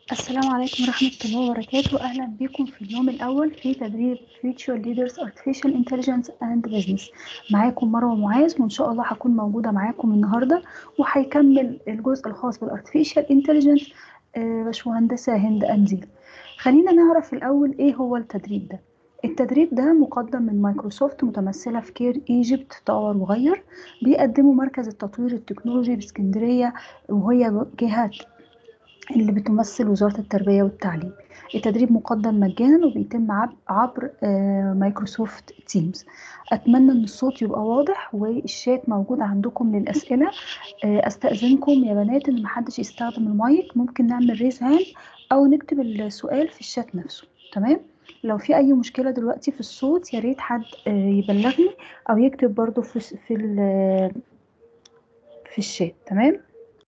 السلام عليكم ورحمة الله وبركاته. أهلا بكم في اليوم الأول في تدريب Future Leaders Artificial Intelligence and Business. معاكم مروة معاذ، وإن شاء الله هكون موجودة معاكم النهاردة، وهيكمل الجزء الخاص بالارتفيشال انتليجنس باشمهندسة هند أنزيل. خلينا نعرف الأول إيه هو التدريب ده. التدريب ده مقدم من مايكروسوفت متمثلة في كير ايجيبت طور وغير. بيقدمه مركز التطوير التكنولوجي باسكندرية، وهي جهة اللي بتمثل وزارة التربية والتعليم. التدريب مقدم مجانا وبيتم عبر مايكروسوفت تيمز. أتمنى أن الصوت يبقى واضح والشات موجود عندكم للأسئلة. أستأذنكم يا بنات أن محدش يستخدم المايك، ممكن نعمل ريز هاند أو نكتب السؤال في الشات نفسه. تمام؟ لو في أي مشكلة دلوقتي في الصوت يا ريت حد يبلغني أو يكتب برضو في الشات. تمام؟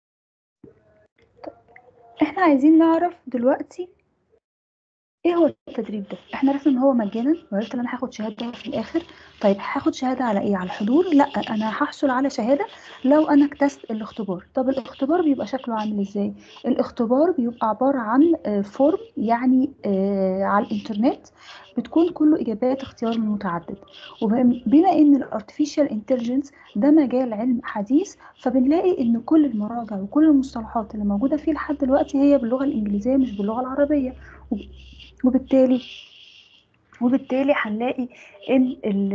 احنا عايزين نعرف دلوقتي ايه هو التدريب ده. احنا عرفنا ان هو مجانا، وعرفت ان انا هاخد شهاده في الاخر. طيب هاخد شهاده على ايه؟ على الحضور؟ لا، انا هحصل على شهاده لو انا اجتزت الاختبار. طب الاختبار بيبقى شكله عامل ازاي؟ الاختبار بيبقى عباره عن فورم، يعني على الانترنت، بتكون كله اجابات اختيار من متعدد. وبما ان الارتفيشال انتليجنس ده مجال علم حديث، فبنلاقي ان كل المراجع وكل المصطلحات اللي موجوده فيه لحد دلوقتي هي باللغه الانجليزيه مش باللغه العربيه. وبالتالي هنلاقي ان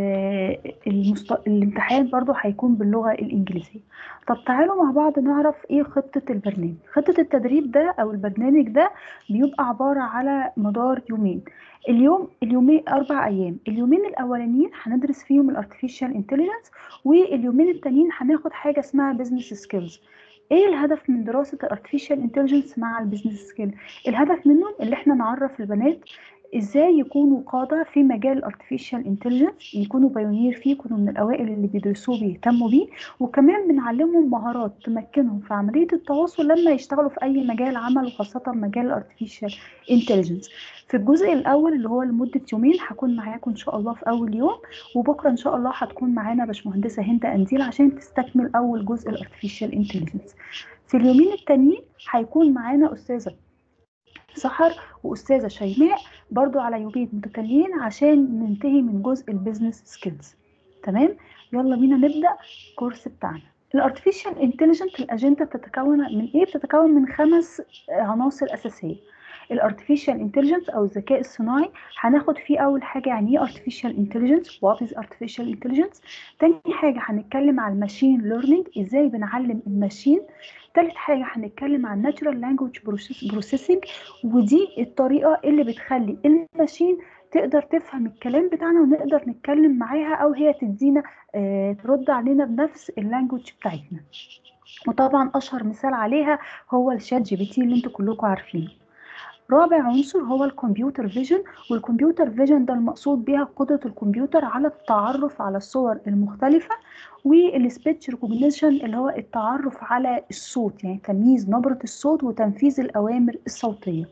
الامتحان برضو هيكون باللغة الإنجليزية. طب تعالوا مع بعض نعرف ايه خطة البرنامج. خطة التدريب ده او البرنامج ده بيبقى عبارة على مدار يومين. اليومين 4 أيام. اليومين الأولانيين هندرس فيهم الارتفيشال انتليجنس، واليومين التانيين هناخد حاجة اسمها بزنس سكيلز. ايه الهدف من دراسة الارتفيشال انتليجنس مع البيزنس سكيل؟ الهدف منه اللي احنا نعرف البنات ازاي يكونوا قادة في مجال الارتفيشال انتليجنس، يكونوا بايونير فيه، يكونوا من الاوائل اللي بيدرسوه بيهتموا بيه. وكمان بنعلمهم مهارات تمكنهم في عملية التواصل لما يشتغلوا في اي مجال عمل، وخاصة مجال الارتفيشال انتليجنس. في الجزء الاول اللي هو لمدة يومين هكون معاكم ان شاء الله في اول يوم، وبكرة ان شاء الله هتكون معانا باشمهندسة هند أنزيل عشان تستكمل اول جزء الارتفيشال انتليجنس. في اليومين التانيين هيكون معانا استاذة سحر واستاذه شيماء، برضو على يومين متتاليين عشان ننتهي من جزء البيزنس سكيلز. تمام؟ يلا بينا نبدا الكورس بتاعنا. الارتفيشال انتليجنت الاجنده بتتكون من ايه؟ بتتكون من 5 عناصر اساسيه. الارتفيشال انتليجنس او الذكاء الصناعي، هناخد فيه اول حاجه يعني ايه ارتفيشال انتليجنس، وات از ارتفيشال انتليجنس. تاني حاجه هنتكلم عن الماشين ليرنينج، ازاي بنعلم الماشين. تالت حاجه هنتكلم عن ناتشورال لانجويج بروسيسنج، ودي الطريقة اللي بتخلي الماشين تقدر تفهم الكلام بتاعنا ونقدر نتكلم معاها، او هي تدينا ترد علينا بنفس اللانجوج بتاعتنا. وطبعا اشهر مثال عليها هو الشات جي بي تي اللي انتوا كلكم عارفينه. رابع عنصر هو الكمبيوتر فيجن، والكمبيوتر فيجن ده المقصود بها قدرة الكمبيوتر على التعرف على الصور المختلفة، والسبيتش ريكوجنيشن اللي هو التعرف على الصوت، يعني تمييز نبرة الصوت وتنفيذ الأوامر الصوتية.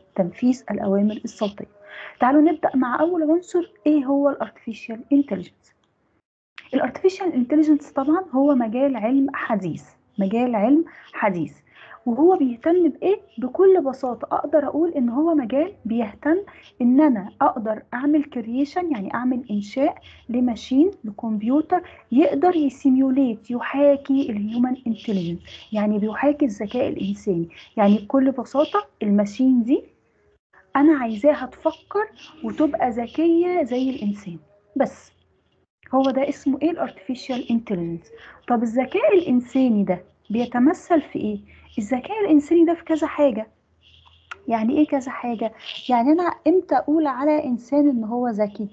تعالوا نبدأ مع أول عنصر، إيه هو الارتفيشال انتليجنس. الارتفيشال انتليجنس طبعا هو مجال علم حديث. وهو بيهتم بايه؟ بكل بساطه اقدر اقول ان هو مجال بيهتم ان انا اقدر اعمل كرييشن، يعني اعمل انشاء لماشين، لكمبيوتر يقدر يحاكي الهيومن انتليجنس، يعني بيحاكي الذكاء الانساني. يعني بكل بساطه الماشين دي انا عايزاها تفكر وتبقى ذكيه زي الانسان بس. هو ده اسمه ايه؟ الارتفيشال انتليجنس. طب الذكاء الانساني ده بيتمثل في ايه؟ الذكاء الانساني ده في كذا حاجه. يعني ايه كذا حاجه؟ يعني انا امتى اقول على انسان ان هو ذكي؟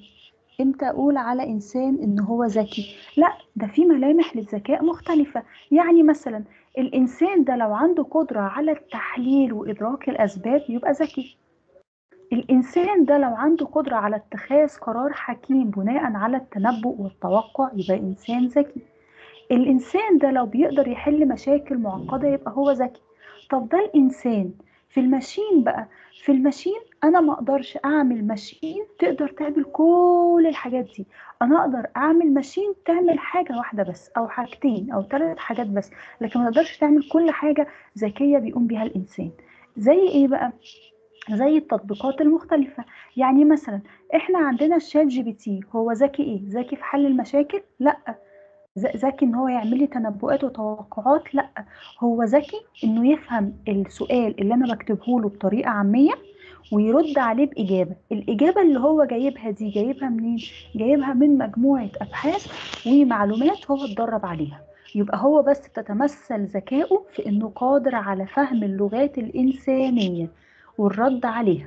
لا، ده في ملامح للذكاء مختلفه. يعني مثلا الانسان ده لو عنده قدره على التحليل وادراك الاسباب يبقى ذكي. الإنسان ده لو عنده قدرة على اتخاذ قرار حكيم بناء على التنبؤ والتوقع يبقى إنسان ذكي. الإنسان ده لو بيقدر يحل مشاكل معقدة يبقى هو ذكي. طب ده الإنسان. في الماشين بقى، أنا ما أقدرش أعمل ماشين تقدر تعمل كل الحاجات دي. أنا أقدر أعمل ماشين تعمل حاجة واحدة بس، أو حاجتين أو 3 حاجات بس، لكن ما أقدرش تعمل كل حاجة ذكية بيقوم بيها الإنسان. زي إيه بقى؟ زي التطبيقات المختلفة. يعني مثلا احنا عندنا الشات جي بي تي، هو ذكي ايه؟ ذكي في حل المشاكل؟ لا. ذكي ان هو يعمل لي تنبؤات وتوقعات؟ لا. هو ذكي انه يفهم السؤال اللي انا بكتبه له بطريقة عامية ويرد عليه بإجابة. الإجابة اللي هو جايبها دي جايبها منين؟ جايبها من مجموعة أبحاث ومعلومات هو اتدرب عليها. يبقى هو بس تتمثل ذكائه في إنه قادر على فهم اللغات الإنسانية والرد عليها.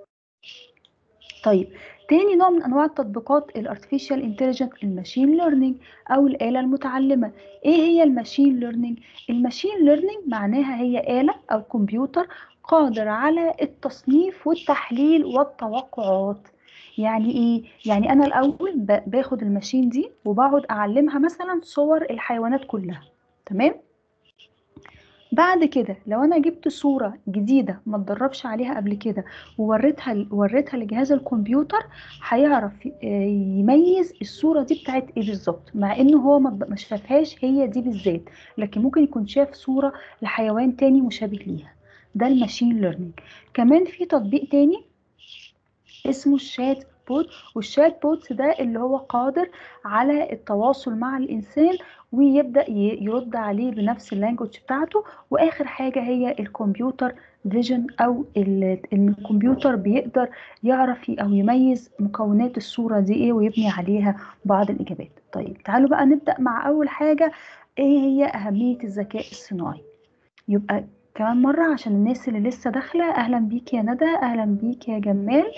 طيب، تاني نوع من انواع التطبيقات الارتفيشال انتليجنت، الماشين ليرنينج او الآلة المتعلمة. ايه هي الماشين ليرنينج؟ الماشين ليرنينج معناها هي آلة او كمبيوتر قادر على التصنيف والتحليل والتوقعات. يعني ايه؟ يعني انا الاول باخد الماشين دي وبقعد اعلمها مثلا صور الحيوانات كلها، تمام. بعد كده لو انا جبت صورة جديدة ما اتدربش عليها قبل كده ووريتها لجهاز الكمبيوتر، هيعرف يميز الصورة دي بتاعت ايه بالظبط، مع انه هو ما شافهاش هي دي بالذات، لكن ممكن يكون شاف صورة لحيوان تاني مشابه ليها. ده الماشين ليرنينج. كمان في تطبيق تاني اسمه الشات بوت. والشات بوت ده اللي هو قادر على التواصل مع الإنسان ويبدأ يرد عليه بنفس اللانجوج بتاعته. وآخر حاجة هي الكمبيوتر فيجن، أو إن الكمبيوتر بيقدر يعرف أو يميز مكونات الصورة دي إيه ويبني عليها بعض الإجابات. طيب تعالوا بقى نبدأ مع أول حاجة، إيه هي أهمية الذكاء الصناعي. يبقى كمان مرة عشان الناس اللي لسه داخلة، أهلا بيك يا ندى، أهلا بيك يا جمال.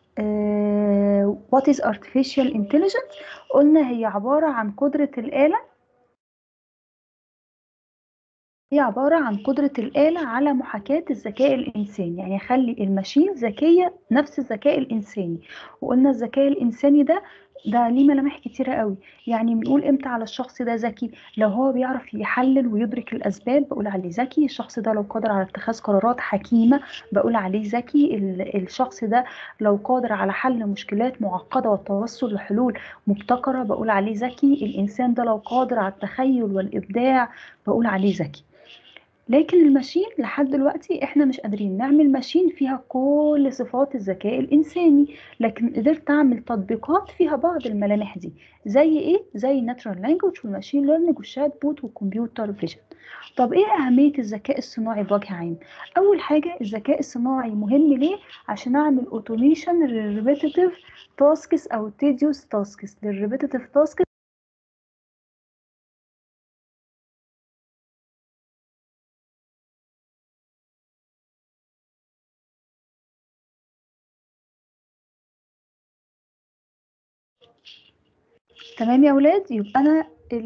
what is artificial intelligence؟ قلنا هي عبارة عن قدرة الآلة، هي عبارة عن قدرة الآلة على محاكاة الذكاء الإنساني، يعني يخلي الماشين ذكية نفس الذكاء الإنساني. وقلنا الذكاء الإنساني ده ليه ملامح كتيرة قوي. يعني بنقول امتى على الشخص ده ذكي؟ لو هو بيعرف يحلل ويدرك الأسباب بقول عليه ذكي. الشخص ده لو قادر على اتخاذ قرارات حكيمة بقول عليه ذكي. الشخص ده لو قادر على حل مشكلات معقدة والتوصل لحلول مبتكرة بقول عليه ذكي. الإنسان ده لو قادر على التخيل والإبداع بقول عليه ذكي. لكن الماشين لحد دلوقتي احنا مش قادرين نعمل ماشين فيها كل صفات الذكاء الإنساني، لكن قدرت اعمل تطبيقات فيها بعض الملامح دي. زي ايه؟ زي الناتشورال لانجوج والماشين ليرنينج والشات بوت والكمبيوتر فيجن. طب ايه أهمية الذكاء الصناعي بوجه عام؟ أول حاجة الذكاء الصناعي مهم ليه؟ عشان أعمل اوتوميشن للريبيتيتيف تاسكس أو تيديوس تاسكس. للريبيتيتيف تاسكس تمام يا ولاد. يبقى انا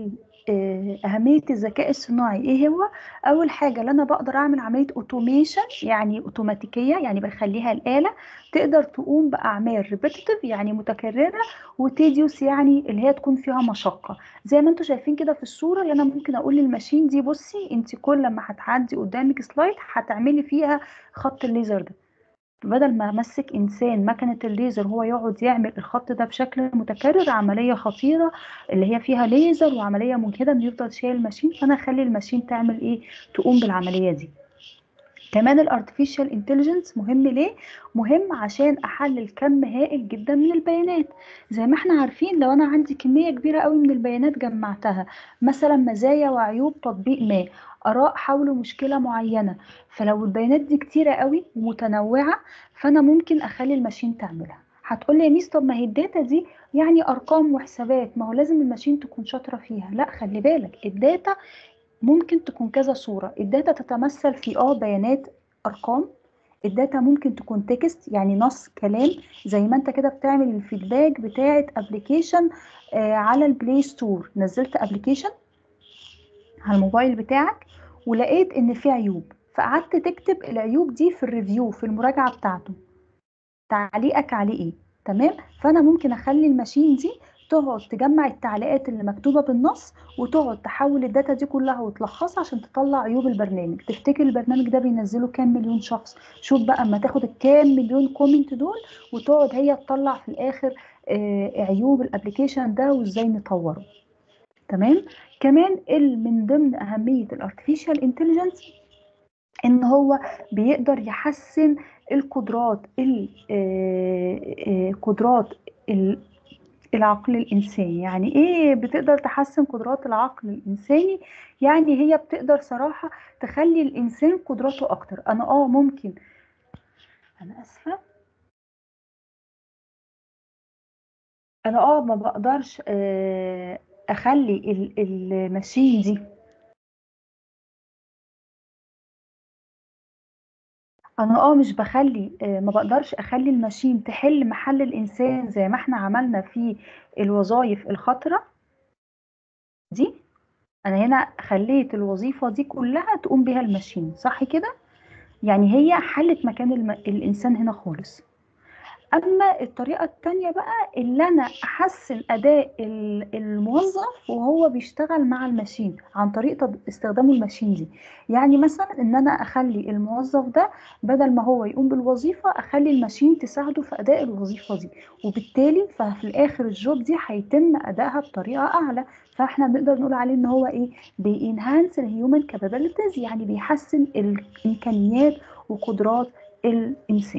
اهميه الذكاء الصناعي ايه هو؟ اول حاجه اللي انا بقدر اعمل عمليه اوتوميشن، يعني اوتوماتيكيه، يعني بخليها الاله تقدر تقوم باعمال ريبيتيتيف يعني متكرره، وتيديوس يعني اللي هي تكون فيها مشقه. زي ما انتم شايفين كده في الصوره اللي انا ممكن اقول للماشين دي بصي انت كل لما هتعدي قدامك سلايد هتعملي فيها خط الليزر ده، بدل ما امسك انسان مكنه الليزر هو يقعد يعمل الخط ده بشكل متكرر، عمليه خطيره اللي هي فيها ليزر وعمليه مجهده انه يفضل شايل الماشين، فانا اخلي الماشين تعمل ايه؟ تقوم بالعمليه دي. كمان الارتفيشال انتليجنس مهم ليه؟ مهم عشان احلل كم هائل جدا من البيانات. زي ما احنا عارفين لو انا عندي كمية كبيرة قوي من البيانات جمعتها، مثلا مزايا وعيوب تطبيق ما، اراء حول مشكلة معينة، فلو البيانات دي كتيرة قوي ومتنوعة فانا ممكن اخلي الماشين تعملها. هتقولي يا ميس طب ما هي الداتا دي يعني ارقام وحسابات، ما هو لازم الماشين تكون شاطرة فيها. لا، خلي بالك الداتا ممكن تكون كذا صورة. الداتا تتمثل في بيانات، أرقام. الداتا ممكن تكون تكست يعني نص كلام، زي ما انت كده بتعمل الفيدباك بتاعة ابلكيشن على البلاي ستور. نزلت ابلكيشن على الموبايل بتاعك ولقيت ان في عيوب، فقعدت تكتب العيوب دي في الريفيو في المراجعة بتاعته، تعليقك عليه ايه. تمام. فانا ممكن اخلي الماشين دي تقعد تجمع التعليقات اللي مكتوبة بالنص وتقعد تحول الداتا دي كلها وتلخصها عشان تطلع عيوب البرنامج. تفتكر البرنامج ده بينزله كام مليون شخص؟ شوف بقى اما تاخد الكام مليون كومنت دول وتقعد هي تطلع في الاخر عيوب الابليكيشن ده وازاي نطوره. تمام. كمان من ضمن اهمية الارتفيشال انتليجنس ان هو بيقدر يحسن القدرات قدرات العقل الإنساني. يعني إيه بتقدر تحسن قدرات العقل الإنساني؟ يعني هي بتقدر صراحة تخلي الإنسان قدراته أكتر. أنا ممكن، أنا آسفة، أنا ما بقدرش أخلي الماشين دي، أنا مش بخلي ما بقدرش أخلي الماشين تحل محل الإنسان زي ما احنا عملنا في الوظائف الخطرة دي. أنا هنا خليت الوظيفة دي كلها تقوم بها الماشين، صح كده؟ يعني هي حلت مكان الإنسان هنا خالص. أما الطريقة التانية بقى اللي أنا أحسن أداء الموظف وهو بيشتغل مع الماشين عن طريق استخدامه الماشين دي. يعني مثلا إن أنا أخلي الموظف ده بدل ما هو يقوم بالوظيفة أخلي الماشين تساعده في أداء الوظيفة دي، وبالتالي ففي الآخر الجوب دي هيتم أدائها بطريقة أعلى. فاحنا بنقدر نقول عليه ان هو ايه، بينهانس الهيومن كابابيلتيز، يعني بيحسن الامكانيات وقدرات الانسان.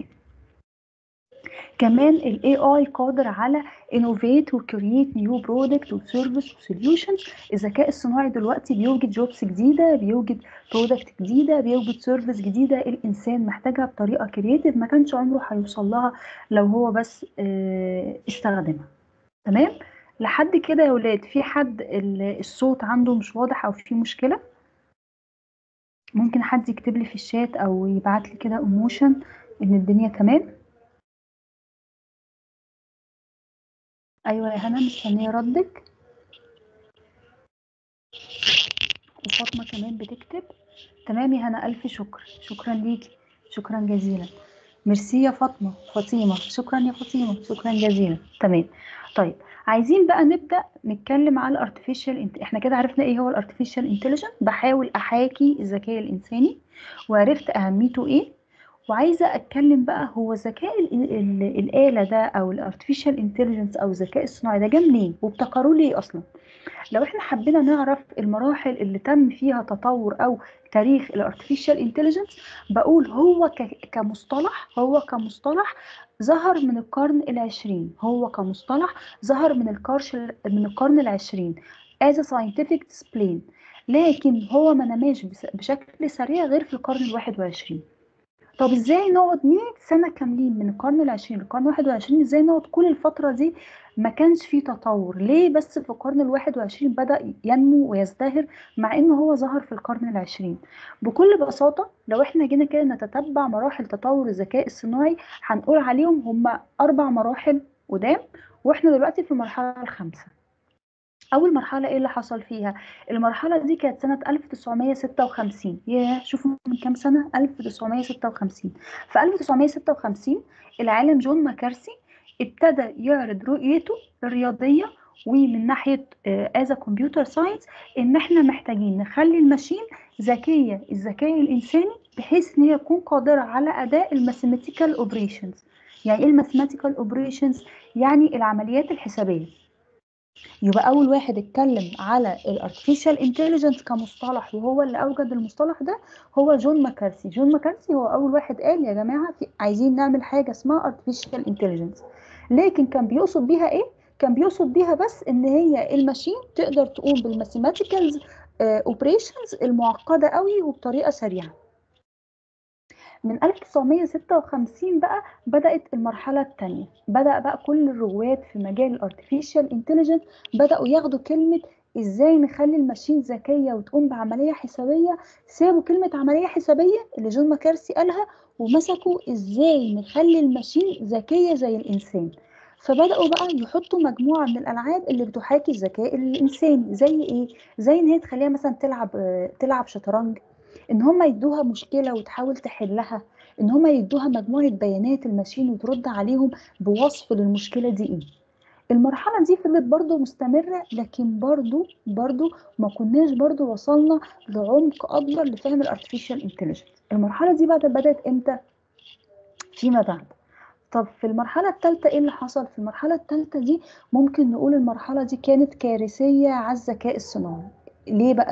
كمان ال AI قادر على innovate و create new product و service و solutions. الذكاء الصناعي دلوقتي بيوجد جوبس جديدة، بيوجد product جديدة، بيوجد service جديدة الإنسان محتاجها بطريقة creative ما كانش عمره هيوصل لها لو هو بس استخدمها. تمام؟ لحد كده يا ولاد في حد الصوت عنده مش واضح أو في مشكلة؟ ممكن حد يكتب لي في الشات أو يبعت لي كده ايموشن إن الدنيا تمام؟ أيوة يا هنا مستنية ردك. وفاطمة كمان بتكتب. تمام يا هنا، ألف شكر، شكرا ليكي، شكرا جزيلا. ميرسي يا فاطمة، شكرا يا فاطمة، شكرا جزيلا. تمام. طيب عايزين بقى نبدأ نتكلم على الارتفيشال احنا كده عرفنا ايه هو الارتفيشال انتليجنس، بحاول احاكي الذكاء الانساني وعرفت اهميته ايه. وعايزة اتكلم بقى هو ذكاء الآلة ده او الارتفيشال انتليجنس او الذكاء الصناعي ده جه منين وابتكروه ليه اصلا. لو احنا حبينا نعرف المراحل اللي تم فيها تطور او تاريخ الارتفيشال انتليجنس، بقول هو كمصطلح ظهر من القرن العشرين. هو كمصطلح ظهر من القرن العشرين as a scientific discipline. لكن هو ما نماش بشكل سريع غير في القرن الواحد وعشرين. طب ازاي نقعد 100 سنة كاملين من القرن العشرين للقرن الواحد وعشرين، ازاي نقعد كل الفترة دي ما كانش فيه تطور؟ ليه بس في القرن الواحد وعشرين بدأ ينمو ويزدهر مع انه هو ظهر في القرن العشرين؟ بكل بساطة لو احنا جينا كده نتتبع مراحل تطور الذكاء الصناعي هنقول عليهم هم 4 مراحل قدام، واحنا دلوقتي في المرحلة الخامسة. أول مرحلة إيه اللي حصل فيها؟ المرحلة دي كانت سنة 1956. شوفوا من كام سنة، 1956. في 1956 العالم جون ماكارثي ابتدى يعرض رؤيته الرياضية ومن ناحية از كمبيوتر ساينس ان احنا محتاجين نخلي الماشين ذكية الذكاء الانساني بحيث ان هي تكون قادرة على اداء الماثيماتيكال اوبريشنز. يعني ايه الماثيماتيكال اوبريشنز؟ يعني العمليات الحسابية. يبقى اول واحد اتكلم على الارتفيشال انتليجنس كمصطلح وهو اللي اوجد المصطلح ده هو جون ماكارثي. جون ماكارثي هو اول واحد قال يا جماعه عايزين نعمل حاجه اسمها ارتفيشال انتليجنس. لكن كان بيقصد بيها ايه؟ كان بيقصد بيها بس ان هي الماشين تقدر تقوم بالماثيماتيكالز اوبريشنز المعقده قوي وبطريقه سريعه. من 1956 بقى بدأت المرحلة الثانية. بدأ بقى كل الرواد في مجال الارتفيشال انتليجنس بدأوا ياخدوا كلمة ازاي نخلي الماشين ذكية وتقوم بعملية حسابية، سابوا كلمة عملية حسابية اللي جون ماكارثي قالها ومسكوا ازاي نخلي الماشين ذكية زي الإنسان. فبدأوا بقى يحطوا مجموعة من الألعاب اللي بتحاكي الذكاء الإنساني. زي إيه؟ زي إن هي تخليها مثلا تلعب شطرنج، ان هم يدوها مشكله وتحاول تحلها، ان هم يدوها مجموعه بيانات الماشين وترد عليهم بوصف للمشكله دي ايه. المرحله دي فضلت برضو مستمره، لكن برضو ما كناش برضو وصلنا لعمق اكبر لفهم الارتفيشال انتليجنس. المرحله دي بدات امتى؟ فيما بعد. طب في المرحله الثالثه ايه اللي حصل؟ في المرحله الثالثه دي ممكن نقول المرحله دي كانت كارثيه على الذكاء الصناعي. ليه بقى؟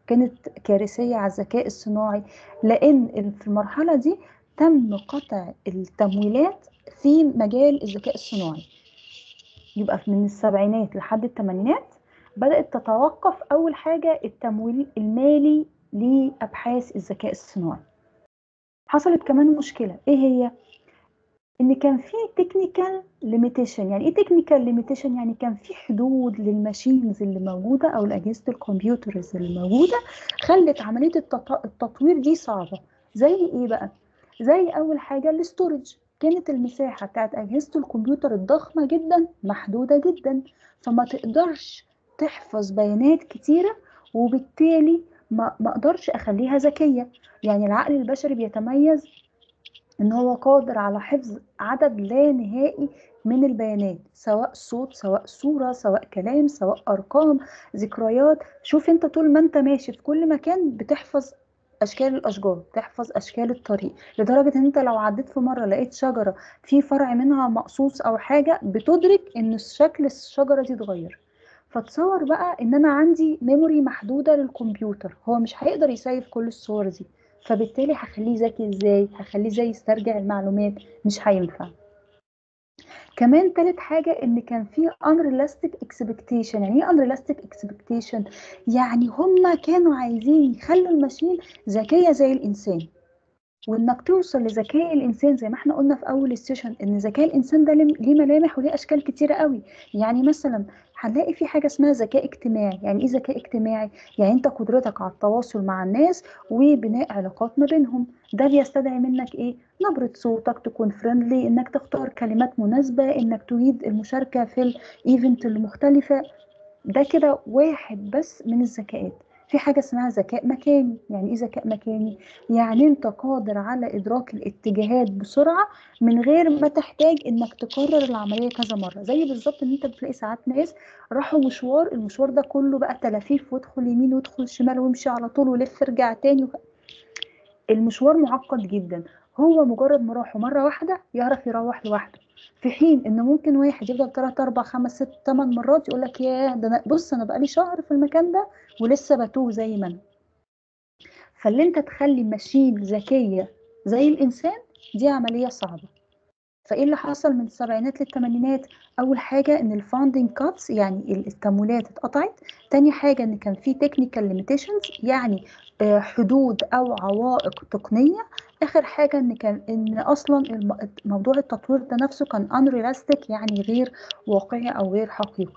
كانت كارثية على الذكاء الصناعي، لأن في المرحلة دي تم قطع التمويلات في مجال الذكاء الصناعي. يبقى من السبعينات لحد الثمانينات بدأت تتوقف أول حاجة التمويل المالي لأبحاث الذكاء الصناعي. حصلت كمان مشكلة، إيه هي؟ إن كان في تكنيكال ليميتيشن. يعني إيه تكنيكال ليميتيشن؟ يعني كان في حدود للماشينز اللي موجودة أو لأجهزة الكمبيوترز اللي موجودة، خلت عملية التطوير دي صعبة. زي إيه بقى؟ زي أول حاجة الاستورج. كانت المساحة بتاعت أجهزة الكمبيوتر الضخمة جدا محدودة جدا، فما تقدرش تحفظ بيانات كتيرة، وبالتالي ما اقدرش اخليها ذكية. يعني العقل البشري بيتميز ان هو قادر على حفظ عدد لا نهائي من البيانات، سواء صوت، سواء صورة، سواء كلام، سواء ارقام، ذكريات. شوف انت طول ما انت ماشي في كل مكان بتحفظ اشكال الاشجار، تحفظ اشكال الطريق، لدرجة ان انت لو عديت في مرة لقيت شجرة في فرع منها مقصوص او حاجة بتدرك ان شكل الشجرة دي اتغير. فتصور بقى ان انا عندي ميموري محدودة للكمبيوتر، هو مش هيقدر يسيف كل الصور دي، فبالتالي هخليه ذكي ازاي؟ هخليه ازاي يسترجع المعلومات؟ مش هينفع. كمان تالت حاجة ان كان في unrealistic expectation. يعني ايه unrealistic expectation؟ يعني هما كانوا عايزين يخلوا الماشين ذكية زي الانسان، وانك توصل لذكاء الانسان زي ما احنا قلنا في اول السيشن ان ذكاء الانسان ده ليه ملامح وليه اشكال كتيره قوي. يعني مثلا هنلاقي في حاجه اسمها ذكاء اجتماعي. يعني ايه ذكاء اجتماعي؟ يعني انت قدرتك على التواصل مع الناس وبناء علاقات ما بينهم. ده بيستدعي منك ايه؟ نبره صوتك تكون فريندلي، انك تختار كلمات مناسبه، انك تريد المشاركه في الايفنت المختلفه. ده كده واحد بس من الذكاءات. في حاجة اسمها ذكاء مكاني. يعني ايه ذكاء مكاني؟ يعني انت قادر على ادراك الاتجاهات بسرعة من غير ما تحتاج انك تكرر العملية كذا مرة. زي بالظبط ان انت بتلاقي ساعات ناس راحوا مشوار، المشوار ده كله بقى تلافيف، وادخل يمين وادخل شمال وامشي على طول ولف ارجع تاني. المشوار معقد جدا. هو مجرد ما راحه مرة واحدة يعرف يروح لوحده، في حين ان ممكن واحد يفضل 3 4 5 6 8 مرات يقول لك ياه ده انا بص انا بقالي شهر في المكان ده ولسه بتوه زي ما انا. فاللي انت تخلي ماشين ذكية زي الانسان دي عملية صعبة. فايه اللي حصل من السبعينات للثمانينات؟ اول حاجه ان الفاندنج كاتس، يعني التمويلات اتقطعت. تاني حاجه ان كان في تكنيكال ليميتيشنز، يعني حدود او عوائق تقنيه. اخر حاجه ان اصلا موضوع التطوير ده نفسه كان unrealistic، يعني غير واقعي او غير حقيقي.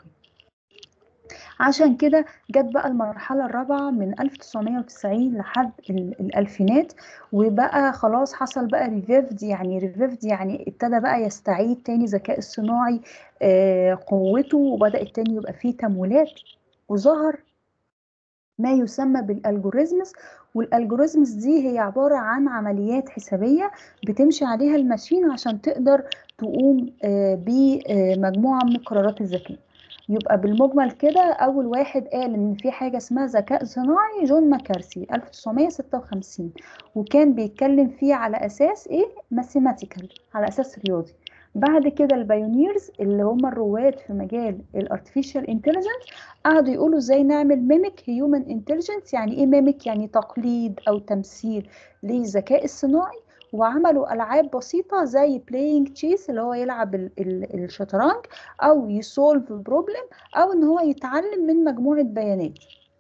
عشان كده جت بقى المرحلة الرابعة من 1990 لحد الألفينات، وبقى خلاص حصل بقى ريفيفد. يعني ريفيفد يعني ابتدى بقى يستعيد تاني الذكاء الصناعي قوته، وبدأت تاني يبقى فيه تمويلات، وظهر ما يسمى بالالجوريزمز. والالجوريزمز دي هي عبارة عن عمليات حسابية بتمشي عليها الماشين عشان تقدر تقوم بمجموعة من القرارات الذكية. يبقى بالمجمل كده أول واحد قال إن في حاجة اسمها ذكاء صناعي جون ماكارثي 1956، وكان بيتكلم فيه على أساس إيه؟ ماثيماتيكال، على أساس رياضي. بعد كده البايونيرز اللي هم الرواد في مجال الارتفيشال انتليجنس قعدوا يقولوا ازاي نعمل ميميك هيومن انتليجنس. يعني ايه ميميك؟ يعني تقليد او تمثيل للذكاء الصناعي. وعملوا العاب بسيطه زي بلاينج تشيس اللي هو يلعب الشطرنج، او يسولف بروبلم، او ان هو يتعلم من مجموعه بيانات.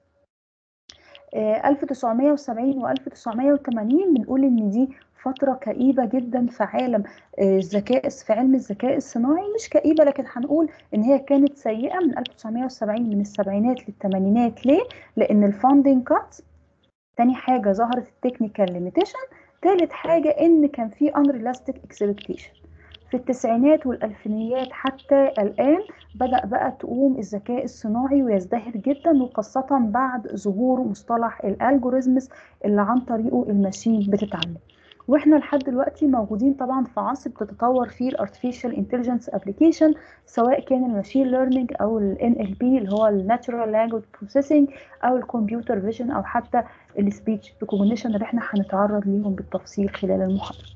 1970 و 1980 بنقول ان دي فترة كئيبة جدا في عالم الذكاء، في علم الذكاء الصناعي. مش كئيبة، لكن هنقول ان هي كانت سيئة من 1970، من السبعينات للثمانينات. ليه؟ لان الفاندنج كات. تاني حاجة ظهرت التكنيكال ليميتيشن. تالت حاجة ان كان في unrealistic expectation. في التسعينات والألفينيات حتى الآن بدأ بقى تقوم الذكاء الصناعي ويزدهر جدا، وخاصة بعد ظهور مصطلح الالجوريزمز اللي عن طريقه الماشين بتتعلم. واحنا لحد دلوقتي موجودين طبعا في عصر بتتطور فيه الارتفيشال انتليجنس ابلكيشن، سواء كان الماشين ليرنينج او الان ال بي اللي هو الناتشورال لانجويج بروسيسنج، او الكمبيوتر فيجن، او حتى السبيتش ريكوجنيشن اللي احنا هنتعرض ليهم بالتفصيل خلال المحاضره.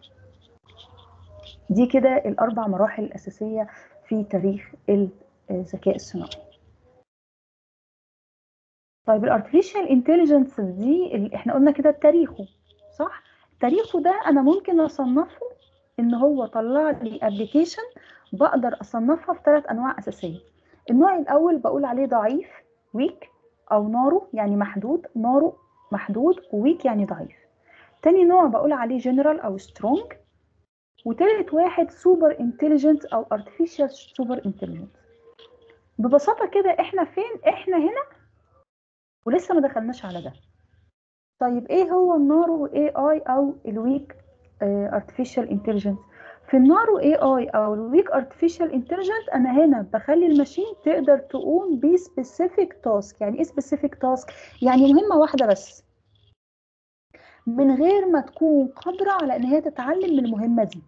دي كده الأربع مراحل الأساسية في تاريخ الذكاء الصناعي. طيب الارتفيشال انتليجنس دي اللي احنا قلنا كده تاريخه، صح؟ تاريخه ده انا ممكن اصنفه ان هو طلع لي ابلكيشن بقدر اصنفها في 3 انواع اساسيه. النوع الاول بقول عليه ضعيف، ويك، او نارو يعني محدود، نارو محدود، وويك يعني ضعيف. تاني نوع بقول عليه جنرال او سترونج. وتالت واحد سوبر انتليجنت او ارتفيشال سوبر انتليجنت. ببساطه كده احنا فين؟ احنا هنا ولسه ما دخلناش على ده. طيب ايه هو النارو اي اي او الويك ارتفيشال انتليجنس؟ في النارو اي اي او الويك ارتفيشال انتليجنس انا هنا بخلي الماشين تقدر تقوم بسبيسيفيك تاسك. يعني ايه سبيسيفيك تاسك؟ يعني مهمه واحده بس، من غير ما تكون قادره على ان هي تتعلم من المهمه دي.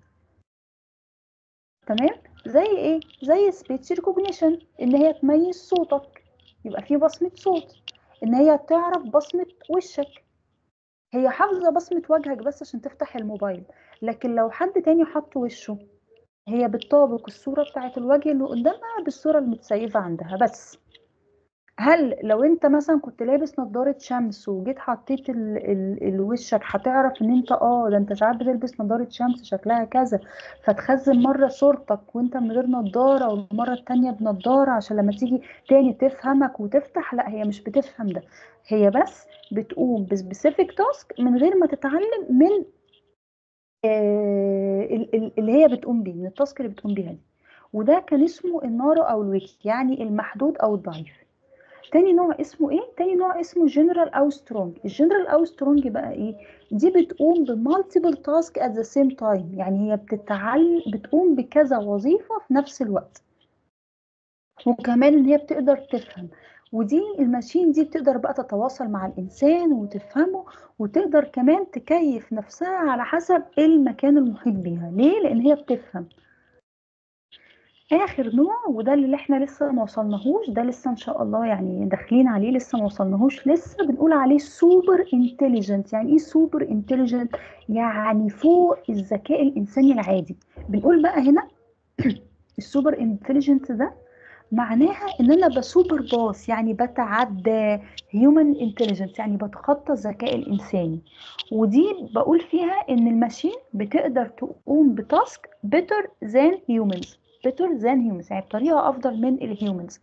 تمام؟ زي ايه؟ زي سبيتش ريكوجنيشن، ان هي تميز صوتك، يبقى في بصمه صوت، ان هي تعرف بصمه وشك. هي حافظة بصمة وجهك بس عشان تفتح الموبايل، لكن لو حد تاني حط وشه هي بتطابق الصورة بتاعت الوجه اللي قدامها بالصورة المتسيفة عندها بس. هل لو انت مثلا كنت لابس نظارة شمس وجيت حطيت الوشك هتعرف ان انت ده انت ساعات بتلبس نظارة شمس شكلها كذا، فتخزن مرة صورتك وانت من غير نظارة والمرة التانية بنظارة عشان لما تيجي تاني تفهمك وتفتح؟ لا، هي مش بتفهم ده، هي بس بتقوم بسبيسيفيك تاسك من غير ما تتعلم من اللي هي بتقوم بيه، من التاسك اللي بتقوم بيها دي. وده كان اسمه النارو او الويكي، يعني المحدود او الضعيف. تاني نوع اسمه ايه؟ تاني نوع اسمه جنرال او سترونج. الجنرال او سترونج بقى ايه؟ دي بتقوم بمالتيبل تاسك ات ذا سيم تايم، يعني هي بتقوم بكذا وظيفة في نفس الوقت، وكمان ان هي بتقدر تفهم. ودي الماشين دي بتقدر بقى تتواصل مع الانسان وتفهمه، وتقدر كمان تكيف نفسها على حسب المكان المحيط بيها. ليه؟ لان هي بتفهم. اخر نوع وده اللي احنا لسه ما وصلناهوش، ده لسه ان شاء الله يعني داخلين عليه، لسه ما وصلناهوش، لسه بنقول عليه سوبر انتليجنت. يعني ايه سوبر انتليجنت؟ يعني فوق الذكاء الانساني العادي. بنقول بقى هنا السوبر انتليجنت ده معناها ان انا بسوبر باس، يعني بتعدى هيومن انتليجنس، يعني بتخطى الذكاء الانساني. ودي بقول فيها ان الماشين بتقدر تقوم بتاسك better than humans. better than humans يعني بطريقه افضل من الهيومنز.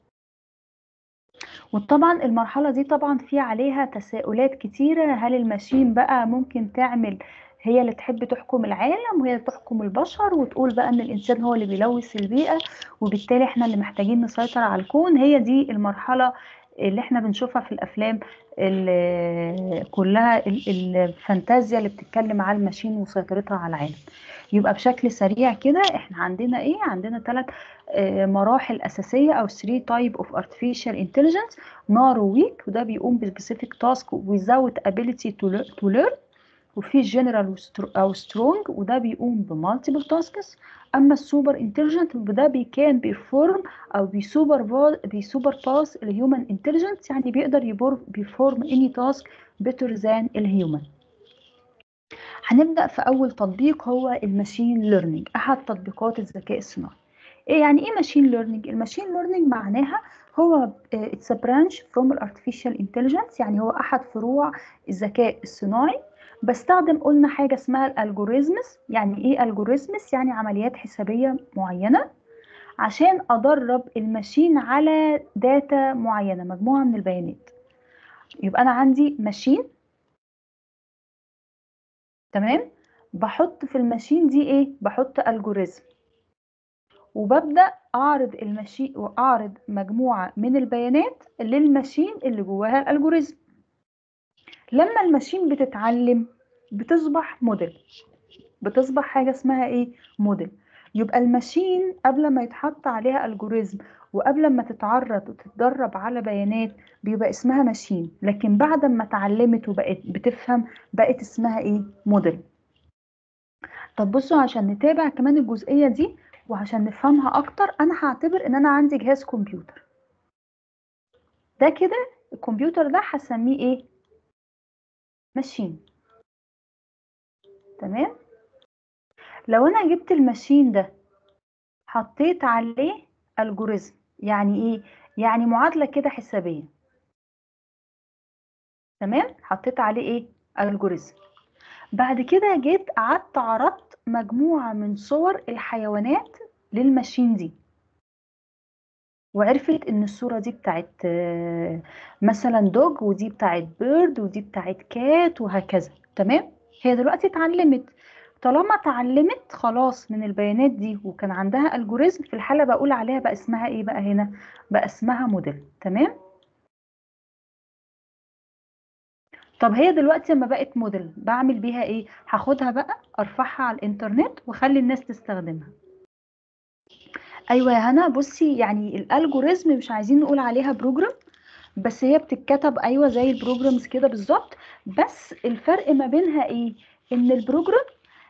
وطبعا المرحله دي طبعا في عليها تساؤلات كتيره. هل الماشين بقى ممكن تعمل، هي اللي تحب تحكم العالم وهي اللي تحكم البشر وتقول بقى ان الانسان هو اللي بيلوث البيئة وبالتالي احنا اللي محتاجين نسيطر على الكون؟ هي دي المرحلة اللي احنا بنشوفها في الافلام كلها الفانتازيا اللي بتتكلم على الماشين وسيطرتها على العالم. يبقى بشكل سريع كده احنا عندنا ايه؟ عندنا 3 مراحل اساسيه او 3 type of artificial intelligence. نارو ويك وده بيقوم بسبيسيفيك تاسك without ability to learn. وفي جنرال او سترونج وده بيقوم بمالتيبل تاسكس. اما السوبر انتليجنت وده كان بيفورم او بيسوبر باس الهيومن انتليجنت، يعني بيقدر بيفورم اني تاسك better than الهيومن. هنبدأ في أول تطبيق هو الماشين ليرنينج، أحد تطبيقات الذكاء الصناعي. إيه يعني إيه ماشين ليرنينج؟ الماشين ليرنينج معناها هو it's a branch from artificial intelligence، يعني هو أحد فروع الذكاء الصناعي. بستخدم قلنا حاجة اسمها الالجوريزمز. يعني إيه الجوريزمز؟ يعني عمليات حسابية معينة عشان أدرب الماشين على داتا معينة، مجموعة من البيانات. يبقى أنا عندي ماشين، تمام، بحط في الماشين دي ايه؟ بحط الجوريزم، وببدأ اعرض الماشين واعرض مجموعة من البيانات للماشين اللي جواها الالجوريزم. لما الماشين بتتعلم بتصبح موديل، بتصبح حاجة اسمها ايه؟ موديل. يبقى الماشين قبل ما يتحط عليها الجوريزم وقبل ما تتعرض وتتدرب على بيانات بيبقى اسمها ماشين، لكن بعد ما اتعلمت وبقت بتفهم بقت اسمها ايه؟ موديل. طب بصوا عشان نتابع كمان الجزئية دي وعشان نفهمها أكتر، أنا هعتبر إن أنا عندي جهاز كمبيوتر. ده كده الكمبيوتر ده هسميه إيه؟ ماشين. تمام؟ لو أنا جبت الماشين ده حطيت عليه الجوريزم، يعني إيه؟ يعني معادلة كده حسابية. تمام، حطيت عليه ايه؟ الجوريزم. بعد كده جيت قعدت عرضت مجموعة من صور الحيوانات للماشين دي، وعرفت ان الصورة دي بتاعت مثلا دوج، ودي بتاعت بيرد، ودي بتاعت كات، وهكذا. تمام، هي دلوقتي اتعلمت. طالما اتعلمت خلاص من البيانات دي وكان عندها الجوريزم، في الحالة بقول عليها بقى اسمها ايه بقى هنا؟ بقى اسمها موديل. تمام. طب هي دلوقتي لما بقت موديل بعمل بيها ايه؟ هاخدها بقى ارفعها على الانترنت واخلي الناس تستخدمها. ايوه يا هنا، بصي يعني الالجوريزم مش عايزين نقول عليها بروجرام، بس هي بتتكتب ايوه زي البروجرامز كده بالظبط. بس الفرق ما بينها ايه؟ ان البروجرام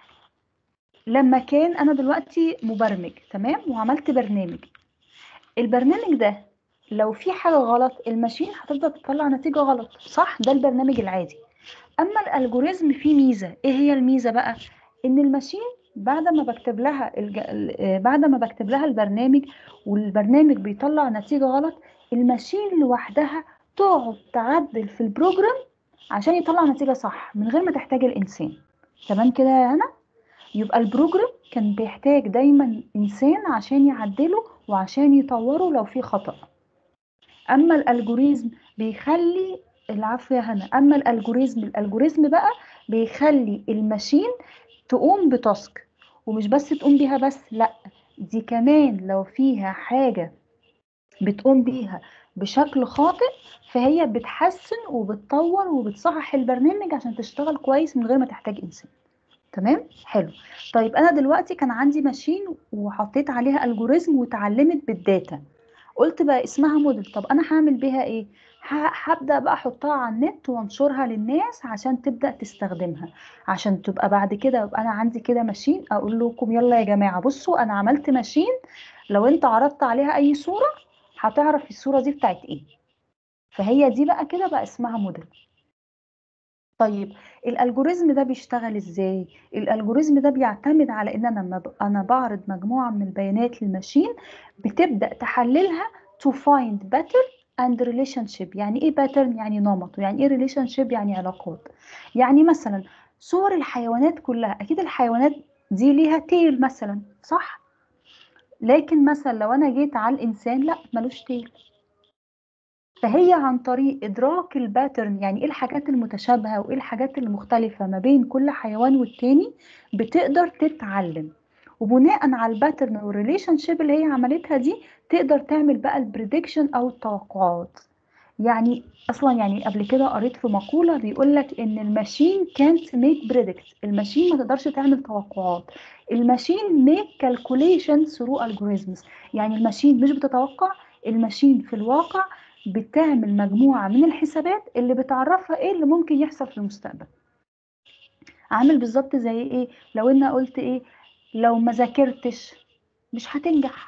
لما كان انا دلوقتي مبرمج تمام وعملت برنامج، البرنامج ده لو في حاجة غلط الماشين هتفضل تطلع نتيجة غلط، صح؟ ده البرنامج العادي. اما الالجوريزم فيه ميزة، ايه هي الميزة بقى؟ ان الماشين بعد ما بكتب لها بعد ما بكتب لها البرنامج والبرنامج بيطلع نتيجة غلط، الماشين لوحدها تقعد تعدل في البروجرام عشان يطلع نتيجة صح من غير ما تحتاج الإنسان. تمام كده يا هنا؟ يبقى البروجرام كان بيحتاج دايما إنسان عشان يعدله وعشان يطوره لو في خطأ. أما الألجوريزم بيخلي، العفو يا هنا، أما الألجوريزم بقى بيخلي الماشين تقوم بتاسك، ومش بس تقوم بيها بس، لأ، دي كمان لو فيها حاجة بتقوم بيها بشكل خاطئ فهي بتحسن وبتطور وبتصحح البرنامج عشان تشتغل كويس من غير ما تحتاج إنسان. تمام، حلو. طيب أنا دلوقتي كان عندي ماشين وحطيت عليها الجوريزم واتعلمت بالداتا، قلت بقى اسمها موديل. طب انا هعمل بيها ايه؟ هبدأ بقى احطها على النت وانشرها للناس عشان تبدأ تستخدمها، عشان تبقى بعد كده يبقى انا عندي كده ماشين اقول لكم يلا يا جماعة بصوا انا عملت ماشين لو انت عرضت عليها اي صورة هتعرف الصورة دي بتاعت ايه. فهي دي بقى كده بقى اسمها موديل. طيب الالجوريزم ده بيشتغل ازاي؟ الالجوريزم ده بيعتمد على ان انا لما انا بعرض مجموعه من البيانات للماشين بتبدا تحللها to find pattern and relationship. يعني ايه pattern؟ يعني نمط. ويعني ايه relationship؟ يعني علاقات. يعني مثلا صور الحيوانات كلها، اكيد الحيوانات دي ليها تيل مثلا، صح؟ لكن مثلا لو انا جيت على الانسان لا ملوش تيل. فهي عن طريق إدراك الباترن، يعني إيه الحاجات المتشابهة وإيه الحاجات المختلفة ما بين كل حيوان والتاني، بتقدر تتعلم. وبناء على الباترن والريليشن شيب اللي هي عملتها دي تقدر تعمل بقى البريدكشن أو التوقعات. يعني أصلا يعني قبل كده قريت في مقولة بيقولك إن الماشين can't make predict، الماشين ما تقدرش تعمل توقعات، الماشين make calculations through algorithms. يعني الماشين مش بتتوقع، الماشين في الواقع بتعمل مجموعة من الحسابات اللي بتعرفها ايه اللي ممكن يحصل في المستقبل. عامل بالظبط زي ايه؟ لو انا قلت ايه؟ لو ما ذاكرتش مش هتنجح.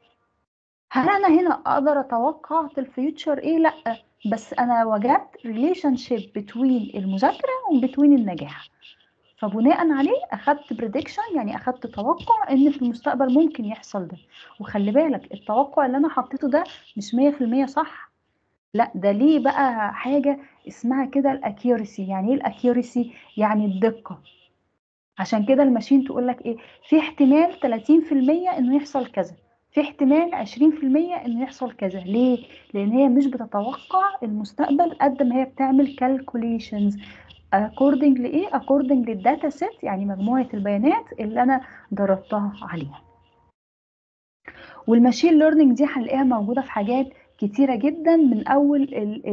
هل انا هنا اقدر اتوقع في الفيوتشر ايه؟ لا، بس انا وجدت ريليشن شيب بتوين المذاكرة وبتوين النجاح، فبناء عليه اخدت بريدكشن، يعني اخدت توقع ان في المستقبل ممكن يحصل ده. وخلي بالك التوقع اللي انا حطيته ده مش 100% صح، لا ده ليه بقى حاجة اسمها كده الاكيورسي. يعني ايه الاكيورسي؟ يعني الدقة. عشان كده الماشين تقولك ايه؟ في احتمال 30% انه يحصل كذا، في احتمال 20% انه يحصل كذا. ليه؟ لان هي مش بتتوقع المستقبل قد ما هي بتعمل calculations according لايه؟ according للداتا سيت، يعني مجموعة البيانات اللي انا دربتها عليها. والماشين ليرنينج دي هنلاقيها موجوده في حاجات كتيره جدا، من اول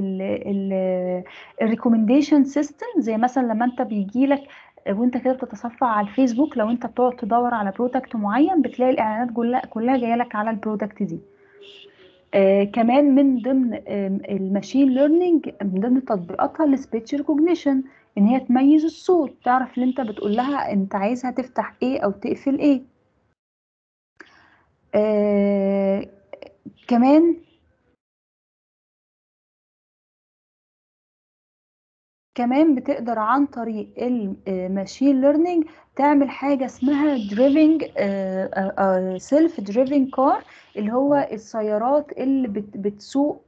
الريكومنديشن سيستم، زي مثلا لما انت بيجي لك وانت كده بتتصفح على الفيسبوك، لو انت بتقعد تدور على برودكت معين بتلاقي الاعلانات كلها جايه لك على البرودكت دي. كمان من ضمن الماشين ليرنينج من ضمن تطبيقاتها السبيتش ريكوجنيشن، ان هي تميز الصوت، تعرف اللي انت بتقول لها انت عايزها تفتح ايه او تقفل ايه. آه كمان كمان بتقدر عن طريق الماشين ليرنينج تعمل حاجة اسمها دريفنج سيلف دريفنج كار، اللي هو السيارات اللي بتسوق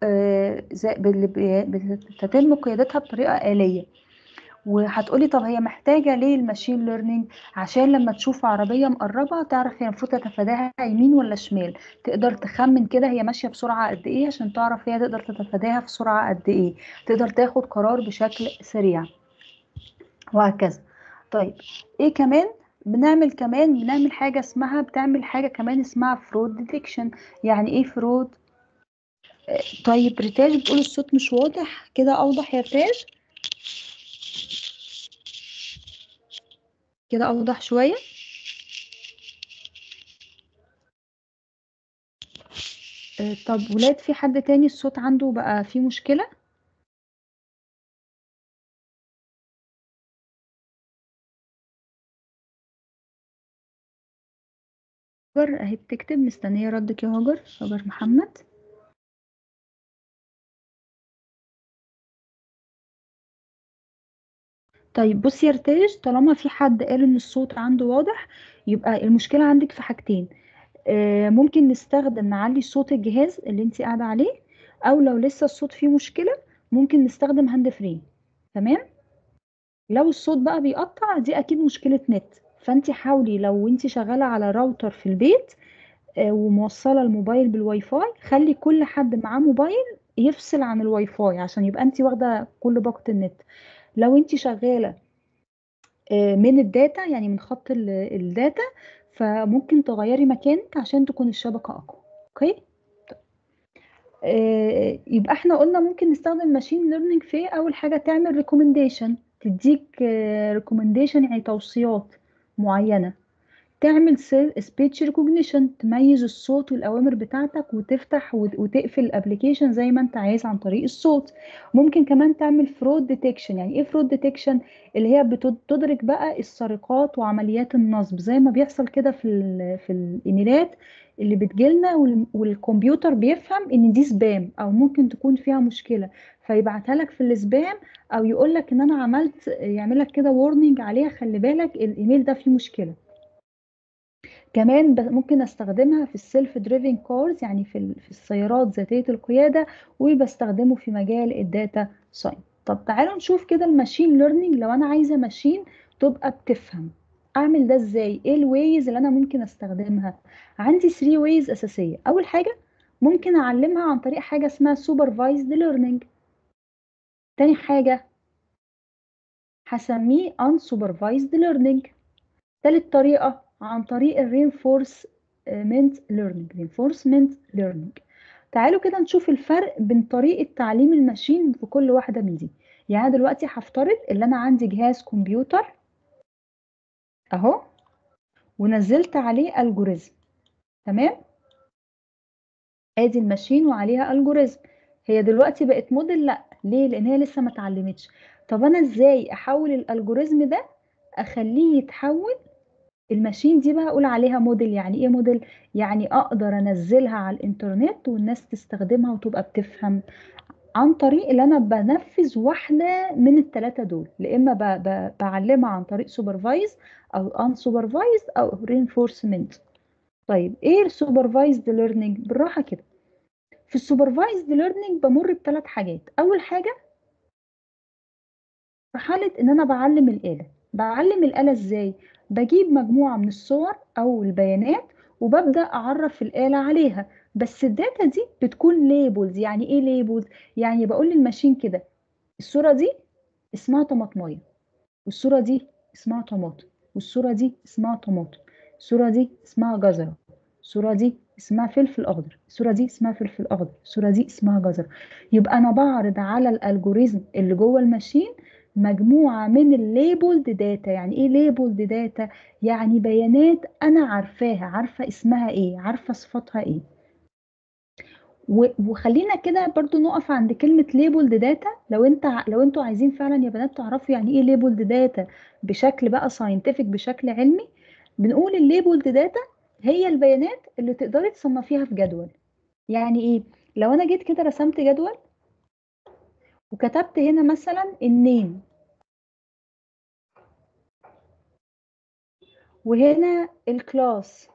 بتتم قيادتها بطريقة آلية. وهتقولي طب هي محتاجة ليه الماشين ليرنينج؟ عشان لما تشوف عربية مقربة تعرف هي المفروض تتفاداها يمين ولا شمال، تقدر تخمن كده هي ماشية بسرعة قد ايه عشان تعرف هي تقدر تتفاداها في سرعة قد ايه، تقدر تاخد قرار بشكل سريع، وهكذا. طيب ايه كمان بنعمل؟ كمان بنعمل حاجة اسمها، بتعمل حاجة كمان اسمها فرود ديتكشن. يعني ايه فرود؟ طيب ريتاج بتقول الصوت مش واضح كده، اوضح يا ريتاج؟ كده اوضح شوية. طب ولاد في حد تاني الصوت عنده بقى فيه مشكلة؟ هاجر اهي بتكتب، مستنية ردك يا هاجر، هاجر محمد. طيب بصي يا ريتاج، طالما في حد قال ان الصوت عنده واضح يبقى المشكلة عندك في حاجتين. ممكن نستخدم نعلي صوت الجهاز اللي انت قاعدة عليه، او لو لسه الصوت فيه مشكلة ممكن نستخدم هاند فري. تمام. لو الصوت بقى بيقطع دي اكيد مشكلة نت، فانت حاولي لو انت شغالة على راوتر في البيت وموصلة الموبايل بالواي فاي، خلي كل حد معاه موبايل يفصل عن الواي فاي عشان يبقى انت واخدة كل باقة النت. لو انت شغالة من الداتا، يعني من خط الداتا، فممكن تغيري مكانك عشان تكون الشبكة اقوى. اوكي. يبقى احنا قلنا ممكن نستخدم ماشين ليرنينج في اول حاجه تعمل ريكومنديشن، تديك ريكومنديشن يعني توصيات معينه، تعمل سبيتش ريكوجنيشن تميز الصوت والاوامر بتاعتك وتفتح وتقفل الابليكيشن زي ما انت عايز عن طريق الصوت. ممكن كمان تعمل فرود ديتكشن. يعني ايه فرود ديتكشن؟ اللي هي بتدرك بقى السرقات وعمليات النصب زي ما بيحصل كده في الايميلات اللي بتجيلنا، والكمبيوتر بيفهم ان دي سبام او ممكن تكون فيها مشكلة فيبعتها لك في السبام، او يقول لك ان انا عملت، يعمل لك كده وورنينج عليها خلي بالك الايميل ده فيه مشكلة. كمان ممكن استخدمها في السيلف دريفنج كارز، يعني في السيارات ذاتية القيادة، وبستخدمه في مجال الداتا ساين. طب تعالوا نشوف كده الماشين ليرنينج. لو انا عايزة ماشين تبقى بتفهم، اعمل ده ازاي؟ ايه الويز اللي انا ممكن استخدمها؟ عندي 3 ويز اساسية. اول حاجة ممكن اعلمها عن طريق حاجة اسمها supervised learning. تاني حاجة هسميه unsupervised learning. تالت طريقة عن طريق reinforcement learning. تعالوا كده نشوف الفرق بين طريقة تعليم الماشين في كل واحدة من دي. يعني أنا دلوقتي هفترض ان انا عندي جهاز كمبيوتر اهو، ونزلت عليه الجوريزم. تمام. ادي الماشين وعليها الجوريزم. هي دلوقتي بقت موديل؟ لا. ليه؟ لان هي لسه ما اتعلمتش. طب انا ازاي احول الالجوريزم ده اخليه يتحول؟ الماشين دي بقى اقول عليها موديل. يعني ايه موديل؟ يعني اقدر انزلها على الانترنت والناس تستخدمها وتبقى بتفهم عن طريق اللي انا بنفذ واحدة من الثلاثة دول. لا اما بعلمها عن طريق سوبرفايز او ان سوبرفايز او رينفورسمنت. طيب ايه السوبرفايزد ليرنينج؟ بالراحة كده. في السوبرفايزد ليرنينج بمر بثلاث حاجات. اول حاجة في حالة ان انا بعلم الآلة، بعلم الآلة ازاي؟ بجيب مجموعة من الصور او البيانات وببدأ اعرف الآلة عليها، بس الداتا دي بتكون ليبلز. يعني ايه ليبلز؟ يعني بقول للماشين كده الصورة دي اسمها طماطماية، والصورة دي اسمها طماطم، والصورة دي اسمها طماطم، الصورة دي اسمها جزرة، الصورة دي اسمها فلفل أخضر، الصورة دي اسمها فلفل أخضر، الصورة دي اسمها جزر. يبقى أنا بعرض على الألجوريزم اللي جوه الماشين مجموعة من الليبلد داتا. يعني إيه ليبلد داتا؟ يعني بيانات أنا عارفاها، عارفة اسمها إيه، عارفة صفاتها إيه. وخلينا كده برضو نقف عند كلمة labeled data. لو انتوا عايزين فعلا يا بنات تعرفوا يعني ايه labeled data بشكل بقى scientific، بشكل علمي، بنقول ال labeled data هي البيانات اللي تقدري تصنفيها في جدول. يعني ايه؟ لو انا جيت كده رسمت جدول وكتبت هنا مثلا النيم، وهنا الكلاس.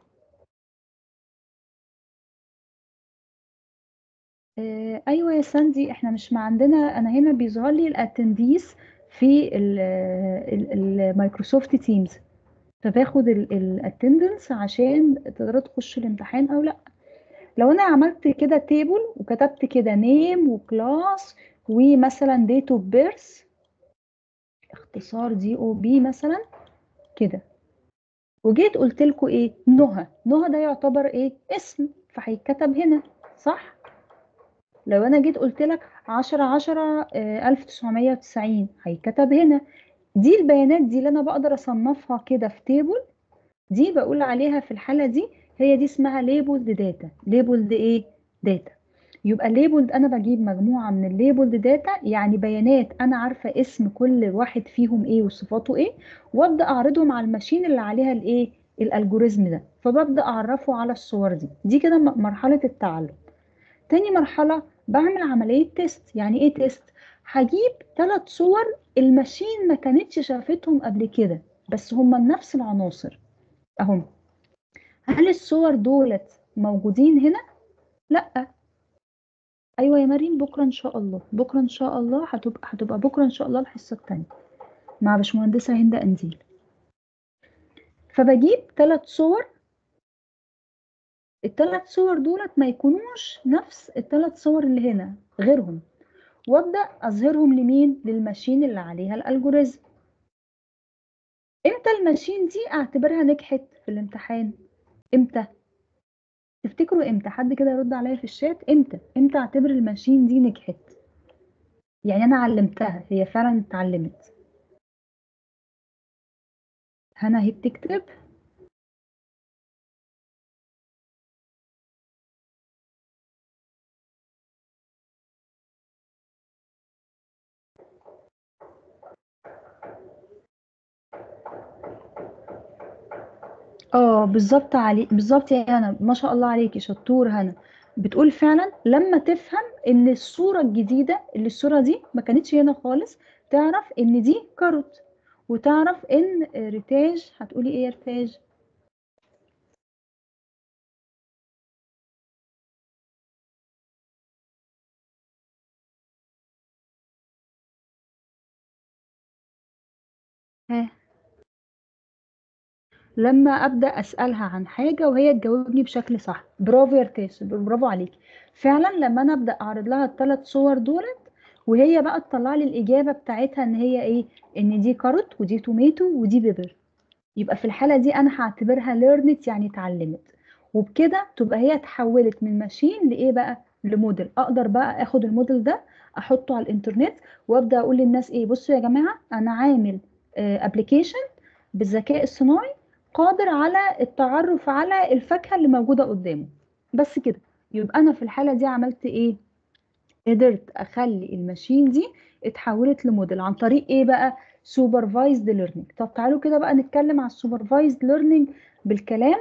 ايوه يا ساندي، احنا مش ما عندنا، انا هنا بيظهر لي الاتنديس في المايكروسوفت تيمز، فباخد الاتندنس عشان تقدروا تخشوا الامتحان او لا. لو انا عملت كده تيبل وكتبت كده نيم وكلاس ومثلا ديت اوف بيرث، اختصار دي او بي مثلا كده، وجيت قلت لكم ايه نهى، نهى ده يعتبر ايه اسم، فهيتكتب هنا صح. لو انا جيت قلت لك 10/10 1990 هيتكتب هنا. دي البيانات دي اللي انا بقدر اصنفها كده في تيبل، دي بقول عليها في الحالة دي هي دي اسمها ليبلد داتا. ليبلد ايه؟ داتا. يبقى ليبلد انا بجيب مجموعة من الليبلد داتا، يعني بيانات انا عارفة اسم كل واحد فيهم ايه وصفاته ايه، وابدا اعرضهم على الماشين اللي عليها الايه الالجوريزم ده، فببدا اعرفه على الصور دي. دي كده مرحلة التعلم. تاني مرحلة بعمل عملية تيست. يعني ايه تيست؟ هجيب 3 صور الماشين ما كانتش شافتهم قبل كده، بس هما نفس العناصر اهم. هل الصور دولت موجودين هنا؟ لا. ايوه يا مريم، بكره ان شاء الله، بكره ان شاء الله هتبقى بكره ان شاء الله الحصه التانيه مع باشمهندسه هند قنديل. فبجيب 3 صور، ال3 صور دولت ما يكونوش نفس ال3 صور اللي هنا، غيرهم، وابدا اظهرهم لمين؟ للماشين اللي عليها الالجوريزم. امتى الماشين دي اعتبرها نجحت في الامتحان؟ امتى تفتكروا؟ امتى؟ حد كده يرد عليا في الشات، امتى اعتبر الماشين دي نجحت؟ يعني انا علمتها، هي فعلا اتعلمت. هنا هي بتكتب. اه بالظبط، بالظبط يا هنا، ما شاء الله عليكي، شطور هنا. بتقول فعلا لما تفهم ان الصورة الجديدة اللي الصورة دي ما كانتش هنا خالص، تعرف ان دي كاروت، وتعرف ان ريتاج. هتقولي ايه يا ريتاج؟ ها، لما ابدا اسالها عن حاجه وهي تجاوبني بشكل صح. برافو يا ريتاج، برافو عليكي. فعلا لما انا ابدا اعرض لها ال3 صور دولت، وهي بقى تطلع لي الاجابه بتاعتها ان هي ايه، ان دي كاروت ودي توميتو ودي بيبر، يبقى في الحالة دي أنا هعتبرها learned، يعني اتعلمت. وبكده تبقى هي اتحولت من ماشين لإيه بقى؟ لموديل. أقدر بقى أخد الموديل ده أحطه على الإنترنت، وأبدأ أقول للناس إيه، بصوا يا جماعة أنا عامل ابلكيشن بالذكاء الصناعي قادر على التعرف على الفاكهة اللي موجودة قدامه. بس كده. يبقى أنا في الحالة دي عملت إيه؟ قدرت اخلي الماشين دي اتحولت لموديل عن طريق ايه بقى؟ سوبرفايزد ليرنينج. طب تعالوا كده بقى نتكلم على السوبرفايزد ليرنينج بالكلام.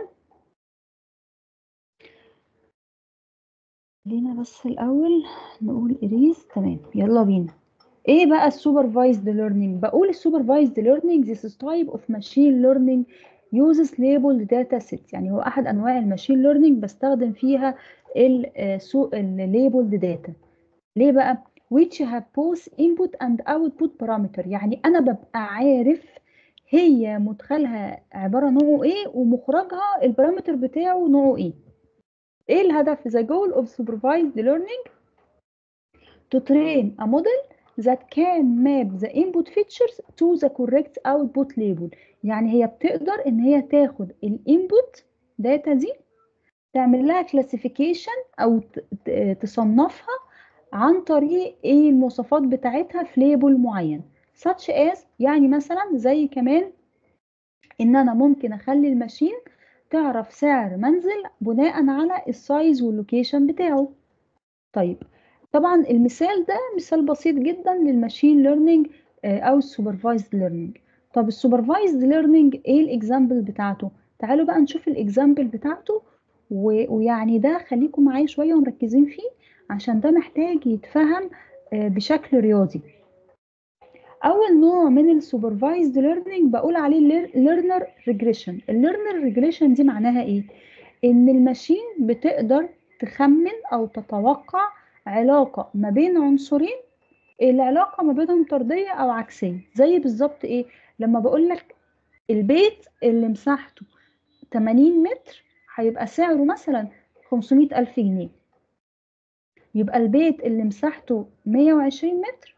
لينا بس الاول نقول اريز، تمام، يلا بينا. ايه بقى السوبرفايزد ليرنينج؟ بقول السوبرفايزد ليرنينج this is type of machine learning uses labeled data set. يعني هو احد انواع الماشين ليرنينج بستخدم فيها الليبلد داتا. ليه بقى؟ which have both input and output parameter. يعني انا ببقى عارف هي مدخلها عبارة نوعه ايه، ومخرجها البارامتر بتاعه نوعه ايه. ايه الهدف؟ the goal of supervised learning to train a model that can map the input features to the correct output label. يعني هي بتقدر ان هي تاخد الانبوت داتا دي، تعمل لها classification او تصنفها عن طريق ايه المواصفات بتاعتها في ليبل معين. such as، يعني مثلا زي كمان ان انا ممكن اخلي الماشين تعرف سعر منزل بناء على السايز واللوكيشن بتاعه. طيب، طبعا المثال ده مثال بسيط جدا للماشين ليرنينج او السوبرفايزد ليرنينج. طب السوبرفايزد ليرنينج ايه الاكزامبل بتاعته؟ تعالوا بقى نشوف الاكزامبل بتاعته. ويعني ده خليكم معايا شوية ومركزين فيه، عشان ده محتاج يتفهم بشكل رياضي. اول نوع من السوبرفايزد ليرنينج بقول عليه ليرنر ريجريشن. الليرنر ريجريشن دي معناها ايه؟ ان الماشين بتقدر تخمن او تتوقع علاقة ما بين عنصرين، العلاقة ما بينهم طردية او عكسية. زي بالظبط ايه؟ لما بقول لك البيت اللي مساحته 80 متر هيبقى سعره مثلا 500 ألف جنيه، يبقى البيت اللي مساحته 120 متر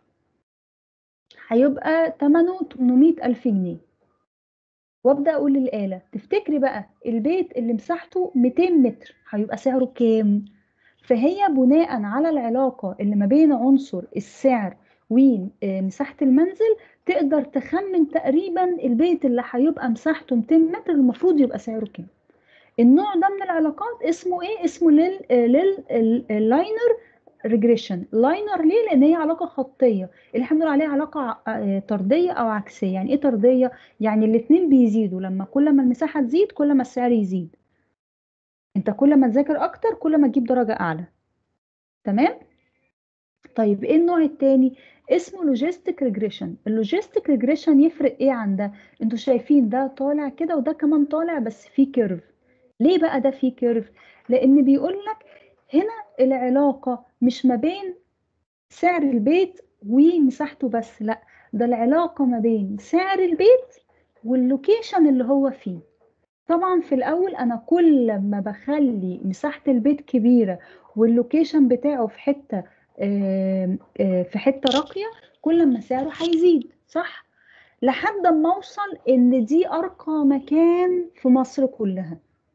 هيبقى ثمنه 800 ألف جنيه. وابدأ أقول للآلة تفتكري بقى البيت اللي مساحته 200 متر هيبقى سعره كام؟ فهي بناء على العلاقة اللي ما بين عنصر السعر ومساحة المنزل تقدر تخمن تقريبا البيت اللي هيبقى مساحته 200 متر المفروض يبقى سعره كام. النوع ده من العلاقات اسمه ايه؟ اسمه لللاينر ريجريشن. لاينر ليه؟ لان هي علاقه خطيه، اللي احنا بنقول عليها علاقه طرديه او عكسيه. يعني ايه طرديه؟ يعني الاثنين بيزيدوا، لما كل ما المساحه تزيد كل ما السعر يزيد. انت كل ما تذاكر اكتر كل ما تجيب درجه اعلى. تمام. طيب ايه النوع التاني؟ اسمه لوجيستيك ريجريشن. اللوجيستيك ريجريشن يفرق ايه عن ده؟ انتوا شايفين ده طالع كده وده كمان طالع بس فيه كيرف. ليه بقى ده فيه كيرف؟ لان بيقول لك هنا العلاقة مش ما بين سعر البيت ومساحته بس، لا، ده العلاقة ما بين سعر البيت واللوكيشن اللي هو فيه. طبعا في الاول انا كل ما بخلي مساحة البيت كبيرة واللوكيشن بتاعه في حتة في حتة راقية كل ما سعره هيزيد، صح؟ لحد ما اوصل ان دي ارقى مكان في مصر كلها.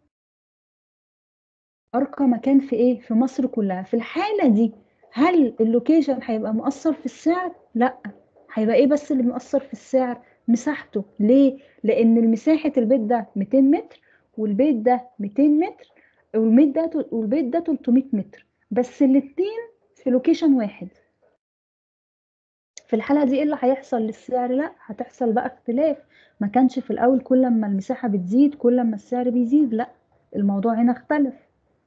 ارقى مكان في ايه؟ في مصر كلها. في الحالة دي هل اللوكيشن هيبقى مؤثر في السعر؟ لا. هيبقى ايه بس اللي مؤثر في السعر؟ مساحته. ليه؟ لان مساحة البيت ده 200 متر والبيت ده 200 متر والبيت ده 300 متر، بس الاتنين في لوكيشن واحد. في الحالة دي ايه اللي هيحصل للسعر؟ لا، هتحصل بقى اختلاف. ما كانش في الاول كل ما المساحة بتزيد كل ما السعر بيزيد، لا، الموضوع هنا اختلف.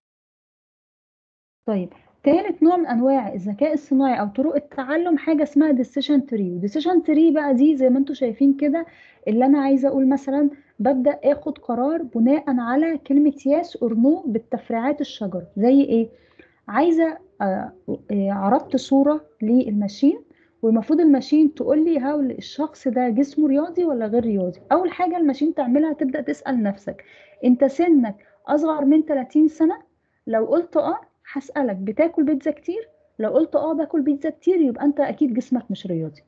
طيب، تالت نوع من انواع الذكاء الصناعي او طرق التعلم حاجه اسمها decision tree. decision tree بقى دي زي ما انتم شايفين كده، اللي انا عايزه اقول مثلا ببدا اخد قرار بناء على كلمه يس اور نو بالتفريعات الشجره. زي ايه؟ عايزه عرضت صوره للماشين، والمفروض الماشين تقول لي هل الشخص ده جسمه رياضي ولا غير رياضي. اول حاجه الماشين تعملها تبدا تسال نفسك انت سنك اصغر من 30 سنه؟ لو قلت اه هسالك بتاكل بيتزا كتير؟ لو قلت اه باكل بيتزا كتير يبقى انت اكيد جسمك مش رياضي.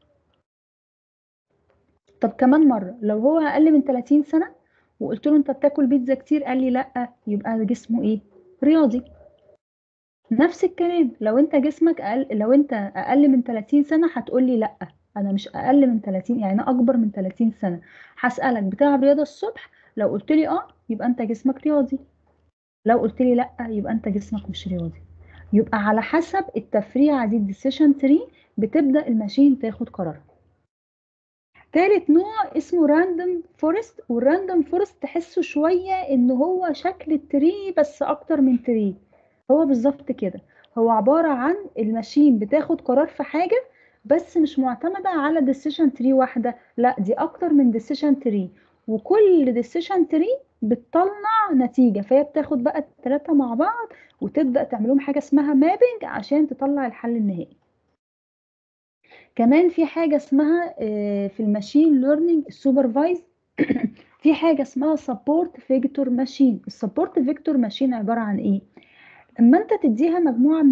طب كمان مره، لو هو اقل من 30 سنه وقلت له انت بتاكل بيتزا كتير قال لي لا، يبقى جسمه ايه؟ رياضي. نفس الكلام لو انت جسمك اقل، لو انت اقل من 30 سنة هتقولي لا، انا مش اقل من 30، يعني انا اكبر من 30 سنة. هسألك بتلعب رياضة الصبح؟ لو قلت لي اه يبقى انت جسمك رياضي، لو قلت لي لا يبقى انت جسمك مش رياضي. يبقى على حسب التفريعة دي الديسيشن تري بتبدأ الماشين تاخد قرار. تالت نوع اسمه راندوم فورست. والراندوم فورست تحسه شوية ان هو شكل التري بس اكتر من تري. هو بالظبط كده، هو عبارة عن الماشين بتاخد قرار في حاجة بس مش معتمدة على ديسيشن تري واحدة، لا دي اكتر من ديسيشن تري، وكل ديسيشن تري بتطلع نتيجة، فهي بتاخد بقى التلاتة مع بعض وتبدأ تعملهم حاجة اسمها مابينج عشان تطلع الحل النهائي. كمان في حاجة اسمها في الماشين ليرنينج السوبرفايز في حاجة اسمها سبورت فيكتور ماشين. السبورت فيكتور ماشين عبارة عن ايه؟ اما انت تديها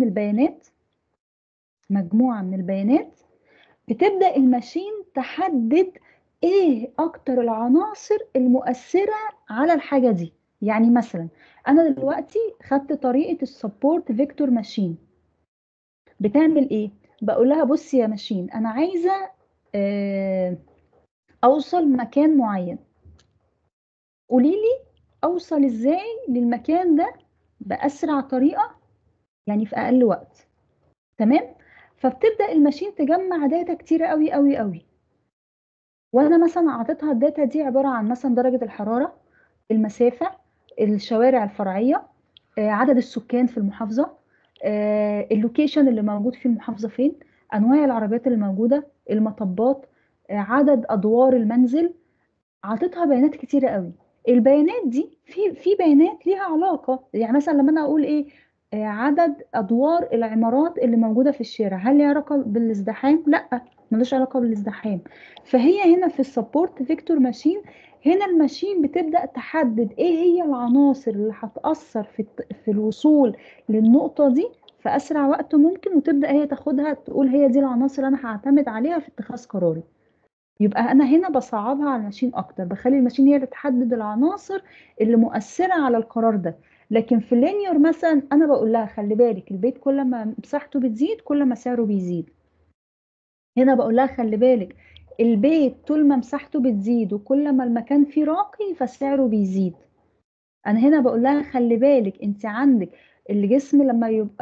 مجموعة من البيانات بتبدأ الماشين تحدد ايه اكتر العناصر المؤثرة على الحاجة دي. يعني مثلا انا دلوقتي خدت طريقة السبورت فيكتور ماشين بتعمل ايه؟ بقول لها بصي يا ماشين انا عايزة آه، اوصل مكان معين، قولي لي اوصل ازاي للمكان ده باسرع طريقه، يعني في اقل وقت. تمام. فبتبدا الماشين تجمع داتا كتيره قوي قوي قوي، وانا مثلا اعطيتها الداتا دي عباره عن مثلا درجه الحراره، المسافه، الشوارع الفرعيه، عدد السكان في المحافظه، اللوكيشن اللي موجود في المحافظه فين، انواع العربيات اللي موجوده، المطبات، عدد ادوار المنزل، عطيتها بيانات كتيرة قوي. البيانات دي في بيانات ليها علاقة، يعني مثلا لما انا اقول ايه، عدد ادوار العمارات اللي موجودة في الشارع، هل ليها علاقة بالازدحام؟ لا، ملوش علاقة بالازدحام. فهي هنا في السبورت فيكتور ماشين، هنا الماشين بتبدأ تحدد ايه هي العناصر اللي هتأثر في الوصول للنقطة دي في اسرع وقت ممكن، وتبدأ هي تاخدها تقول هي دي العناصر اللي انا هعتمد عليها في اتخاذ قراري. يبقى انا هنا بصعبها على الماشين اكتر، بخلي الماشين هي اللي تحدد العناصر اللي مؤثره على القرار ده. لكن في اللينير مثلا انا بقول لها خلي بالك البيت كل ما مساحته بتزيد كل ما سعره بيزيد. هنا بقول لها خلي بالك البيت طول ما مساحته بتزيد وكل ما المكان فيه راقي فسعره بيزيد. انا هنا بقول لها خلي بالك انت عندك الجسم لما يبقى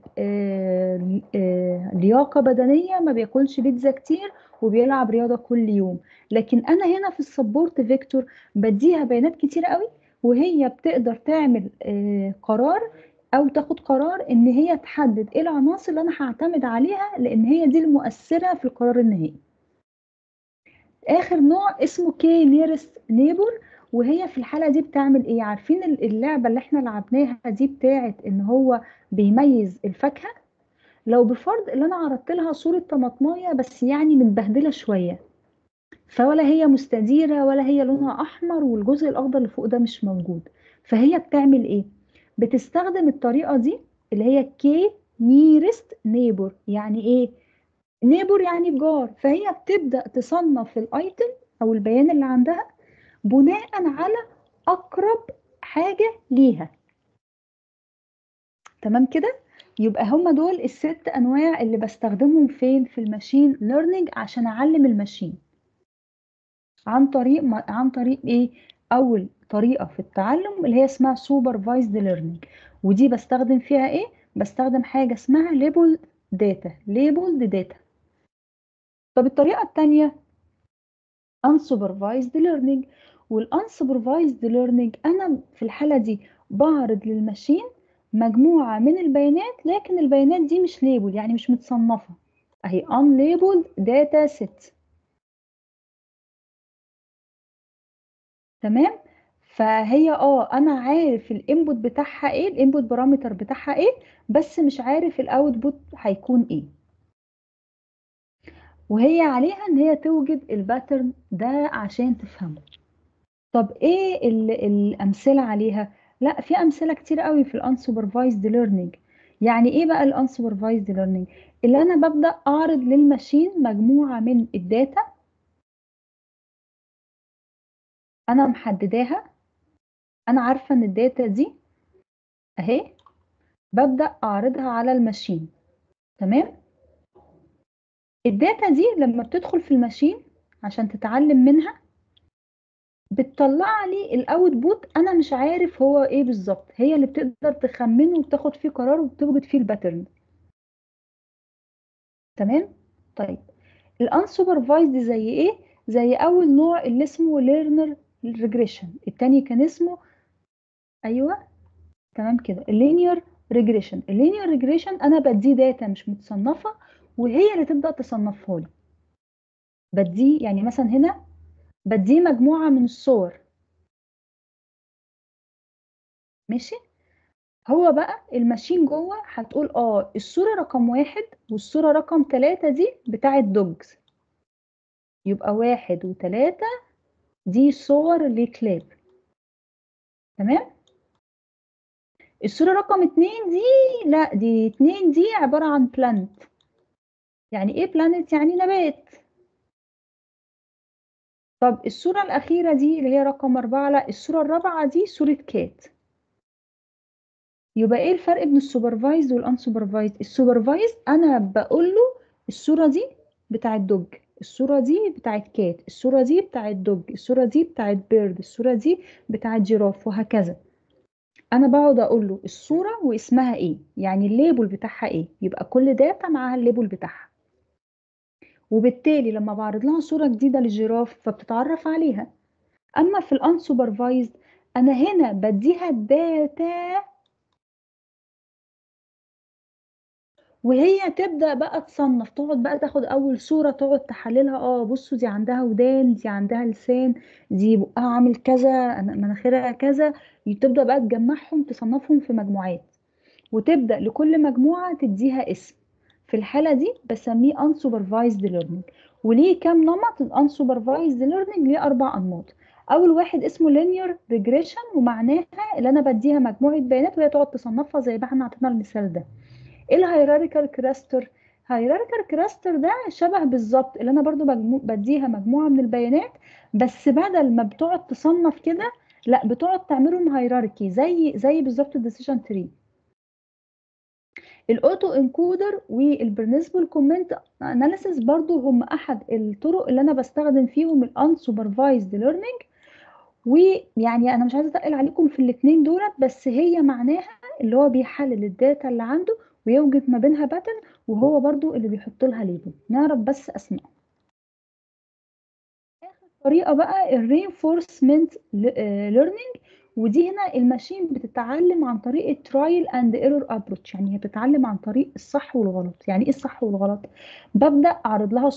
لياقة بدنية ما بياكلش بيتزا كتير وبيلعب رياضة كل يوم. لكن انا هنا في السبورت فيكتور بديها بيانات كتير قوي، وهي بتقدر تعمل قرار او تاخد قرار ان هي تحدد ايه العناصر اللي انا هعتمد عليها، لان هي دي المؤثرة في القرار النهائي. اخر نوع اسمه كي نيرست نيبر، وهي في الحالة دي بتعمل ايه؟ عارفين اللعبة اللي احنا لعبناها دي بتاعت ان هو بيميز الفاكهة؟ لو بفرض ان انا عرضت لها صورة طماطماية بس يعني متبهدلة شوية، فولا هي مستديرة ولا هي لونها احمر والجزء الاخضر اللي فوق ده مش موجود، فهي بتعمل ايه؟ بتستخدم الطريقة دي اللي هي كي نيرست نيبر. يعني ايه نيبر؟ يعني جار. فهي بتبدأ تصنف الايتم او البيان اللي عندها بناء على اقرب حاجة ليها. تمام كده؟ يبقى هما دول الست انواع اللي بستخدمهم فين في الماشين ليرنينج عشان اعلم الماشين. عن طريق ايه؟ اول طريقة في التعلم اللي هي اسمها سوبرفايزد ليرنينج، ودي بستخدم فيها ايه؟ بستخدم حاجة اسمها ليبل داتا. طب الطريقة التانية unsupervised learning. والunsupervised learning انا في الحالة دي بعرض للماشين مجموعة من البيانات، لكن البيانات دي مش ليبل يعني مش متصنفة، اهي unlabeled data set. تمام؟ فهي انا عارف الانبوت بتاعها ايه، الانبوت بارامتر بتاعها ايه، بس مش عارف الاوتبوت هيكون ايه. وهي عليها ان هي توجد الباترن ده عشان تفهمه. طب ايه الامثله عليها؟ لا، في امثله كتير قوي في الانسوبرفايزد ليرنينج. يعني ايه بقى الانسوبرفايزد ليرنينج؟ اللي انا ببدا اعرض للماشين مجموعه من الداتا انا محدداها، انا عارفه ان الداتا دي اهي، ببدا اعرضها على الماشين. تمام؟ الداتا دي لما بتدخل في الماشين عشان تتعلم منها بتطلع لي الاوتبوت انا مش عارف هو ايه بالظبط، هي اللي بتقدر تخمنه وتاخد فيه قرار وبتوجد فيه الباترن. تمام؟ طيب الانسوبرفايزد زي ايه؟ زي اول نوع اللي اسمه ليرنر ريجريشن، التاني كان اسمه ايوه تمام كده اللينير ريجريشن. اللينير ريجريشن انا بديه داتا مش متصنفه وهي اللي تبدا تصنفها لي. بديه يعني مثلا هنا بديه مجموعه من الصور. ماشي؟ هو بقى الماشين جوه هتقول الصوره رقم 1 والصوره رقم 3 دي بتاعت دوجز، يبقى 1 و3 دي صور لكلاب. تمام؟ الصورة رقم 2 دي، لا دي 2 دي عبارة عن بلانت. يعني ايه بلانت؟ يعني نبات. طب الصورة الأخيرة دي اللي هي رقم 4، لا الصورة الرابعة دي صورة كات. يبقى ايه الفرق بين السوبرفايزد والانسوبرفايزد؟ السوبرفايزد انا بقول له الصورة دي بتاعت دوج، الصورة دي بتاعت كات، الصورة دي بتاعت دوج، الصورة دي بتاعت بيرد، الصورة دي بتاعت جيراف، وهكذا. انا بقعد اقول له الصورة واسمها ايه، يعني الليبل بتاعها ايه، يبقى كل داتا معاها الليبل بتاعها. وبالتالي لما بعرض لها صورة جديدة للجيراف فبتتعرف عليها. اما في الانسوبرفايزد انا هنا بديها الداتا وهي تبدأ بقى تصنف، تقعد بقى تاخد أول صورة تقعد تحللها، بصوا دي عندها ودان، دي عندها لسان، دي بقها عامل كذا، مناخيرها كذا. تبدأ بقى تجمعهم تصنفهم في مجموعات، وتبدأ لكل مجموعة تديها اسم. في الحالة دي بسميه unsupervised learning. وليه كام نمط ال unsupervised learning؟ ليه 4 أنماط. أول واحد اسمه linear regression، ومعناها اللي أنا بديها مجموعة بيانات وهي تقعد تصنفها زي ما احنا عطينا المثال ده. ايه الهيراريكال كلاستر؟ هيراريكال كلاستر ده شبه بالظبط اللي انا برضو بديها مجموعة من البيانات، بس بدل ما بتقعد تصنف كده، لا بتقعد تعملهم هيراركي زي بالظبط الديسيجن تري. الاوتو انكودر والبرنسبل كومنت اناليسيس برضو هم احد الطرق اللي انا بستخدم فيهم الانسوبرفايزد ليرنينج. ويعني انا مش عايزه اتقل عليكم في الاثنين دولت، بس هي معناها اللي هو بيحلل الداتا اللي عنده ويوجد ما بينها باترن، وهو برضو اللي بيحط لها ليبل. نعرف بس اسماء. طريقه بقى الرينفورسمنت ليرنينج، ودي هنا الماشين بتتعلم عن طريق الترايل اند ايرور ابروتش. يعني هي بتتعلم عن طريق الصح والغلط. يعني ايه الصح والغلط؟ ببدا اعرض لها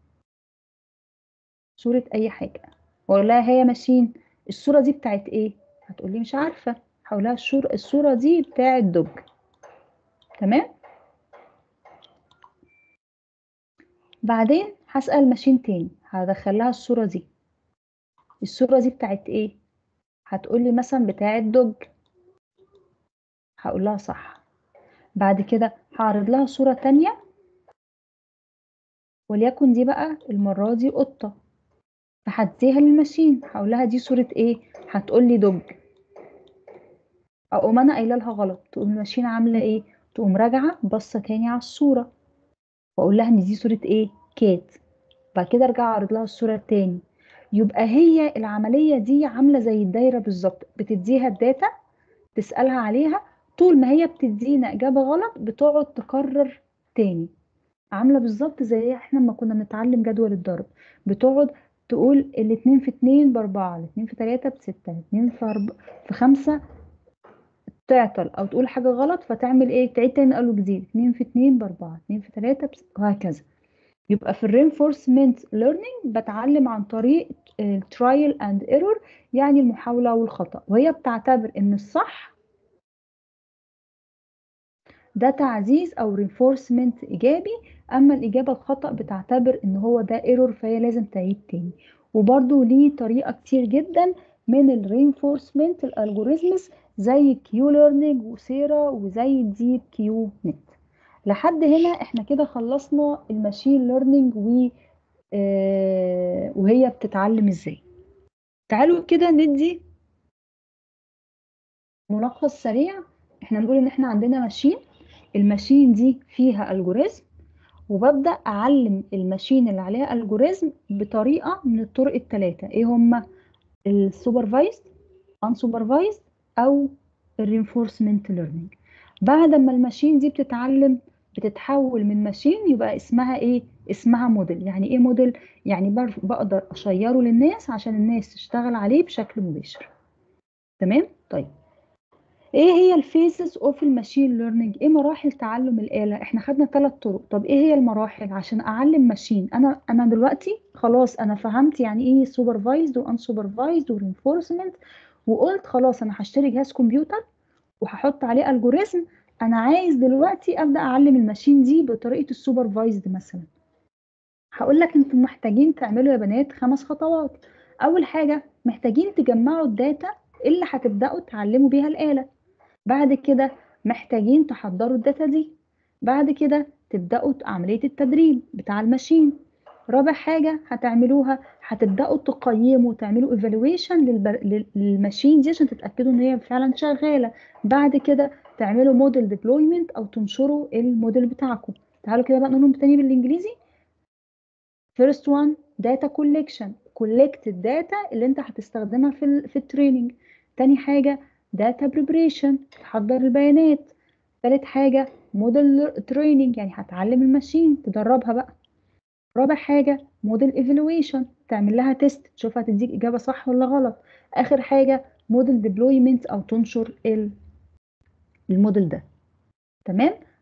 صوره اي حاجه، واقول لها هي ماشين الصوره دي بتاعت ايه؟ هتقول لي مش عارفه. هقول لها الصوره دي بتاعت دوج. تمام. بعدين هسأل ماشين تاني، هدخل لها الصوره دي بتاعت ايه؟ هتقول لي مثلا بتاعت دوج. هقول لها صح. بعد كده هعرض لها صورة تانية، وليكن دي بقى المرة دي قطة، فهديها للماشين هقول لها دي صورة ايه؟ هتقول لي دوج. اقوم انا قايله لها غلط، تقوم الماشين عاملة ايه؟ تقوم راجعة بصة تاني على الصورة، واقول لها ان دي صورة ايه؟ كات. بعد كده ارجع اعرض لها الصورة التاني. يبقى هي العملية دي عاملة زي الدايرة بالظبط، بتديها الداتا تسألها عليها، طول ما هي بتدينا إجابة غلط بتقعد تكرر تاني. عاملة بالظبط زي احنا لما كنا بنتعلم جدول الضرب، بتقعد تقول الاتنين في اتنين باربعة، الاتنين في تلاتة بستة، الاتنين في خمسة، تعطل او تقول حاجة غلط فتعمل ايه؟ تعيد تاني قالوا جديد، اتنين في اتنين باربعة، اتنين في تلاتة بستة، وهكذا. يبقى في الرينفورسمنت ليرنينج بتعلم عن طريق الترايل اند ايرور، يعني المحاولة والخطأ، وهي بتعتبر ان الصح ده تعزيز او رينفورسمنت ايجابي، اما الاجابه الخطا بتعتبر ان هو ده ايرور فهي لازم تعيد تاني. وبرده ليه طريقه كتير جدا من الرينفورسمنت الالجوريزمز، زي كيو ليرنينج وسيرا وزي الديب كيو نت. لحد هنا احنا كده خلصنا الماشين ليرنينج وهي بتتعلم ازاي. تعالوا كده ندي ملخص سريع. احنا نقول ان احنا عندنا ماشين، الماشين دي فيها الجوريزم، وببدأ أعلم الماشين اللي عليها الجوريزم بطريقة من الطرق الثلاثة. ايه هما؟ السوبرفايزد، unsupervised، او الرينفورسمنت ليرنينج. بعد ما الماشين دي بتتعلم بتتحول من ماشين يبقى اسمها ايه؟ اسمها موديل. يعني ايه موديل؟ يعني بقدر اشيره للناس عشان الناس تشتغل عليه بشكل مباشر. تمام. طيب ايه هي الفيزز اوف الماشين ليرنينج؟ ايه مراحل تعلم الآلة؟ احنا خدنا 3 طرق. طب ايه هي المراحل عشان اعلم ماشين؟ انا دلوقتي خلاص انا فهمت يعني ايه سوبرفايزد وان سوبرفايزد ورينفورسمنت، وقلت خلاص انا هشتري جهاز كمبيوتر وهحط عليه الجوريزم. انا عايز دلوقتي ابدا اعلم الماشين دي بطريقه السوبرفايزد مثلا. هقول لك انتم محتاجين تعملوا يا بنات 5 خطوات. اول حاجه محتاجين تجمعوا الداتا اللي هتبداوا تعلموا بيها الآلة. بعد كده محتاجين تحضروا الداتا دي. بعد كده تبدأوا عملية التدريب بتاع الماشين. رابع حاجة هتعملوها هتبدأوا تقيموا تعملوا evaluation للماشين دي عشان تتأكدوا ان هي فعلا شغالة. بعد كده تعملوا موديل ديبلويمنت او تنشروا الموديل بتاعكم. تعالوا كده بقى نقولهم تاني بالانجليزي. first one data collection، collect الداتا اللي انت هتستخدمها في التريننج. تاني حاجة data preparation، تحضر البيانات. تالت حاجة model training، يعني هتعلم الماشين تدربها بقى. رابع حاجة model evaluation، تعمل لها تيست تشوف هتديك إجابة صح ولا غلط. آخر حاجة model deployment أو تنشر الموديل ده. تمام.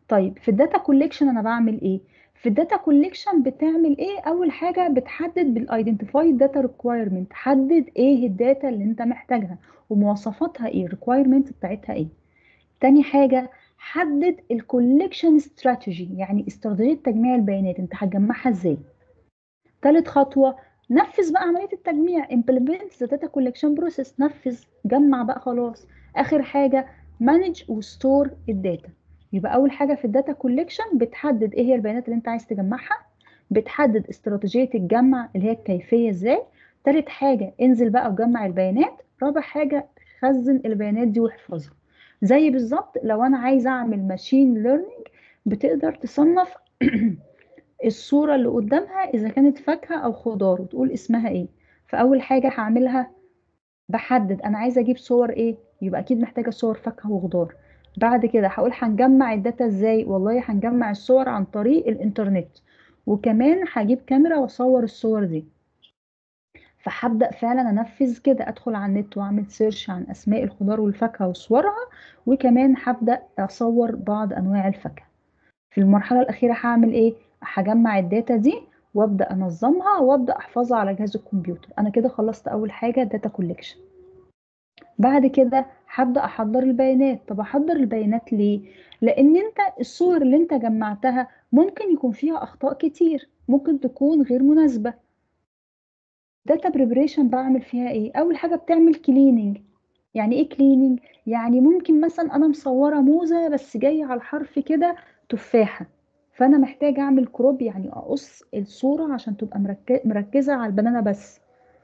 طيب في الداتا كوليكشن انا بعمل ايه؟ في الداتا كوليكشن بتعمل ايه؟ اول حاجه بتحدد بالايدنتيفايد داتا ريكويرمنت، حدد ايه الداتا اللي انت محتاجها ومواصفاتها ايه، الريكويرمنت بتاعتها ايه. تاني حاجه حدد الكوليكشن استراتيجي، يعني استراتيجيه تجميع البيانات انت هتجمعها ازاي. تالت خطوه نفذ بقى عمليه التجميع، implement the data collection process، نفذ جمع بقى خلاص. اخر حاجه manage وستور الداتا. يبقى اول حاجه في الداتا كوليكشن بتحدد ايه هي البيانات اللي انت عايز تجمعها، بتحدد استراتيجيه الجمع اللي هي الكيفيه ازاي. تالت حاجه انزل بقى وجمع البيانات. رابع حاجه خزن البيانات دي واحفظها. زي بالظبط لو انا عايزه اعمل ماشين ليرنينج، بتقدر تصنف الصورة اللي قدامها إذا كانت فاكهة أو خضار وتقول اسمها إيه. فأول حاجة هعملها بحدد أنا عايزة أجيب صور إيه، يبقى أكيد محتاجة صور فاكهة وخضار. بعد كده هقول هنجمع الداتا إزاي، والله هنجمع الصور عن طريق الإنترنت، وكمان هجيب كاميرا وأصور الصور دي. فهبدأ فعلا أنفذ كده، أدخل على النت وأعمل سيرش عن أسماء الخضار والفاكهة وصورها، وكمان هبدأ أصور بعض أنواع الفاكهة. في المرحلة الأخيرة هعمل إيه؟ هجمع الداتا دي وأبدأ أنظمها وأبدأ أحفظها على جهاز الكمبيوتر. أنا كده خلصت أول حاجة داتا كوليكشن. بعد كده هبدأ أحضر البيانات. طب أحضر البيانات ليه؟ لأن أنت الصور اللي أنت جمعتها ممكن يكون فيها أخطاء كتير، ممكن تكون غير مناسبة. داتا بريبريشن بعمل فيها إيه؟ أول حاجة بتعمل كليننج. يعني إيه كليننج؟ يعني ممكن مثلا أنا مصورة موزة بس جاية على الحرف كده تفاحة، فأنا محتاجة أعمل كروب، يعني أقص الصورة عشان تبقى مركزة على البنانة بس.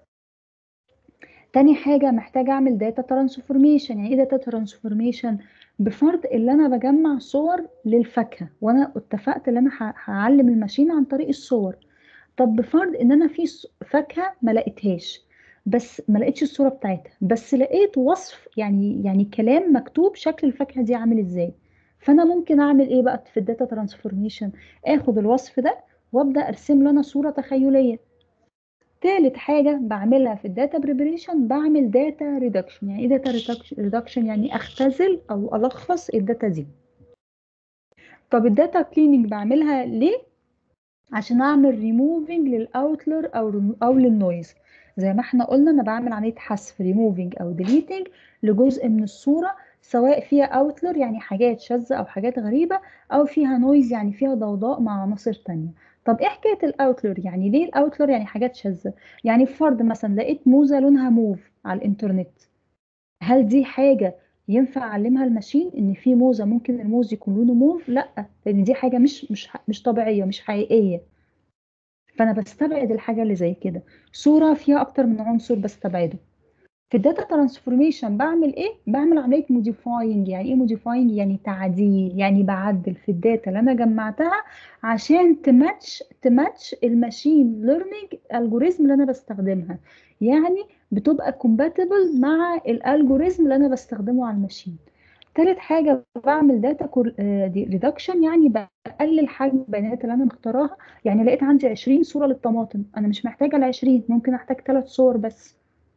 تاني حاجة محتاجة أعمل داتا ترانسفورميشن. يعني إيه داتا ترانسفورميشن؟ بفرض إن أنا بجمع صور للفاكهة وأنا اتفقت إن أنا هعلم الماشين عن طريق الصور. طب بفرض ان انا في فاكهه ما لقيتهاش، بس ما لقيتش الصوره بتاعتها، بس لقيت وصف، يعني كلام مكتوب شكل الفاكهه دي عامل ازاي. فانا ممكن اعمل ايه بقى في الداتا ترانسفورميشن؟ اخد الوصف ده وابدا ارسم له انا صوره تخيليه. تالت حاجه بعملها في الداتا بريبريشن بعمل داتا ريدكشن. يعني ايه داتا ريدكشن؟ يعني اختزل او الخص الداتا دي. طب الداتا كليننج بعملها ليه؟ عشان اعمل ريموفينج للاوتلر او للنويز. زي ما احنا قلنا انا بعمل عمليه حذف ريموفينج او ديليتنج لجزء من الصوره، سواء فيها اوتلر يعني حاجات شاذه او حاجات غريبه، او فيها نويز يعني فيها ضوضاء مع عناصر تانية. طب ايه حكايه الاوتلر؟ يعني ليه الاوتلر يعني حاجات شاذه؟ يعني فرض مثلا لقيت موزه لونها موف على الانترنت، هل دي حاجه ينفع اعلمها الماشين ان في موزه ممكن الموز يكون لونه موف؟ لا، لان دي حاجه مش طبيعيه، مش حقيقيه. فانا بستبعد الحاجه اللي زي كده. صوره فيها اكتر من عنصر بستبعده. في الداتا ترانسفورميشن بعمل ايه؟ بعمل عمليه موديفاينج. يعني ايه موديفاينج؟ يعني تعديل، يعني بعدل في الداتا اللي انا جمعتها عشان تماتش الماشين ليرنينج الجوريزم اللي انا بستخدمها، يعني بتبقى compatible مع الالجوريزم اللي انا بستخدمه على الماشين. تالت حاجة بعمل داتا ريدكشن، يعني بقلل حجم البيانات اللي أنا مختاراها. يعني لقيت عندي 20 صورة للطماطم، أنا مش محتاجة ال 20، ممكن أحتاج 3 صور بس.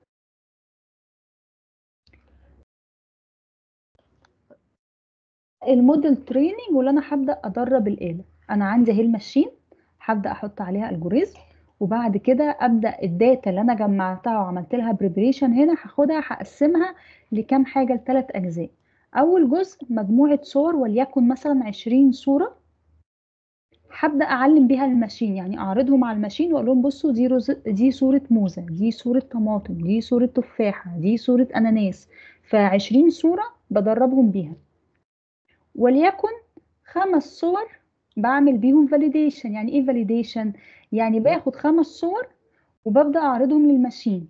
الموديل تريننج، واللي أنا هبدأ أدرب الآلة. أنا عندي أهي الماشين، هبدأ أحط عليها الجوريزم، وبعد كده أبدأ الداتا اللي أنا جمعتها وعملت لها بريبريشن هنا هاخدها هقسمها لكام حاجة، لثلاث أجزاء. أول جزء مجموعة صور وليكن مثلا 20 صورة، هبدأ أعلم بيها الماشين، يعني أعرضهم على الماشين وأقول لهم بصوا دي صورة موزة، دي صورة طماطم، دي صورة تفاحة، دي صورة أناناس. ف20 صورة بدربهم بيها. وليكن 5 صور بعمل بيهم فاليديشن. يعني إيه فاليديشن؟ يعني باخد 5 صور وببدأ أعرضهم للماشين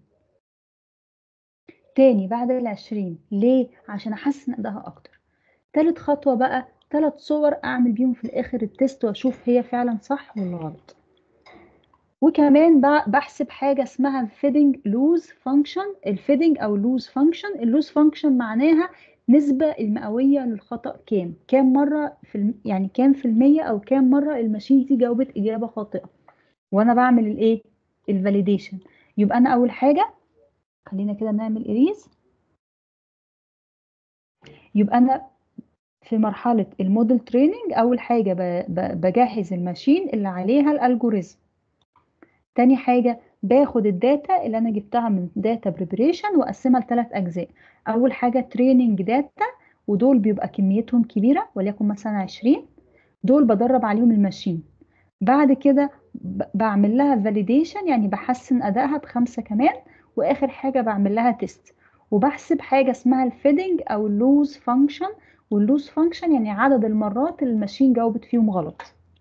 تاني بعد ال20. ليه؟ عشان أحسن أدائها أكتر. تالت خطوة بقى 3 صور أعمل بيهم في الآخر التست وأشوف هي فعلا صح ولا غلط. وكمان بحسب حاجة اسمها الفيدنج لوز فانكشن. الفيدنج او اللوز فانكشن معناها نسبة المئوية للخطأ، كام مرة يعني كام في المية او كام مرة الماشين دي جاوبت اجابة خاطئة وانا بعمل الايه، الفاليديشن. يبقى انا اول حاجة، خلينا كده نعمل اريز. يبقى انا في مرحلة الموديل تريننج أول حاجة بجهز الماشين اللي عليها الالجوريزم. تاني حاجة باخد الداتا اللي أنا جبتها من داتا بريبريشن وأقسمها لثلاث أجزاء. أول حاجة تريننج داتا، ودول بيبقى كميتهم كبيرة وليكن مثلا 20، دول بدرب عليهم الماشين. بعد كده بعمل لها فاليديشن، يعني بحسن أدائها بخمسة كمان. وآخر حاجة بعمل لها تيست، وبحسب حاجة اسمها الفيدنج أو اللوز فانكشن. واللوز فانكشن يعني عدد المرات اللي الماشين جاوبت فيهم غلط.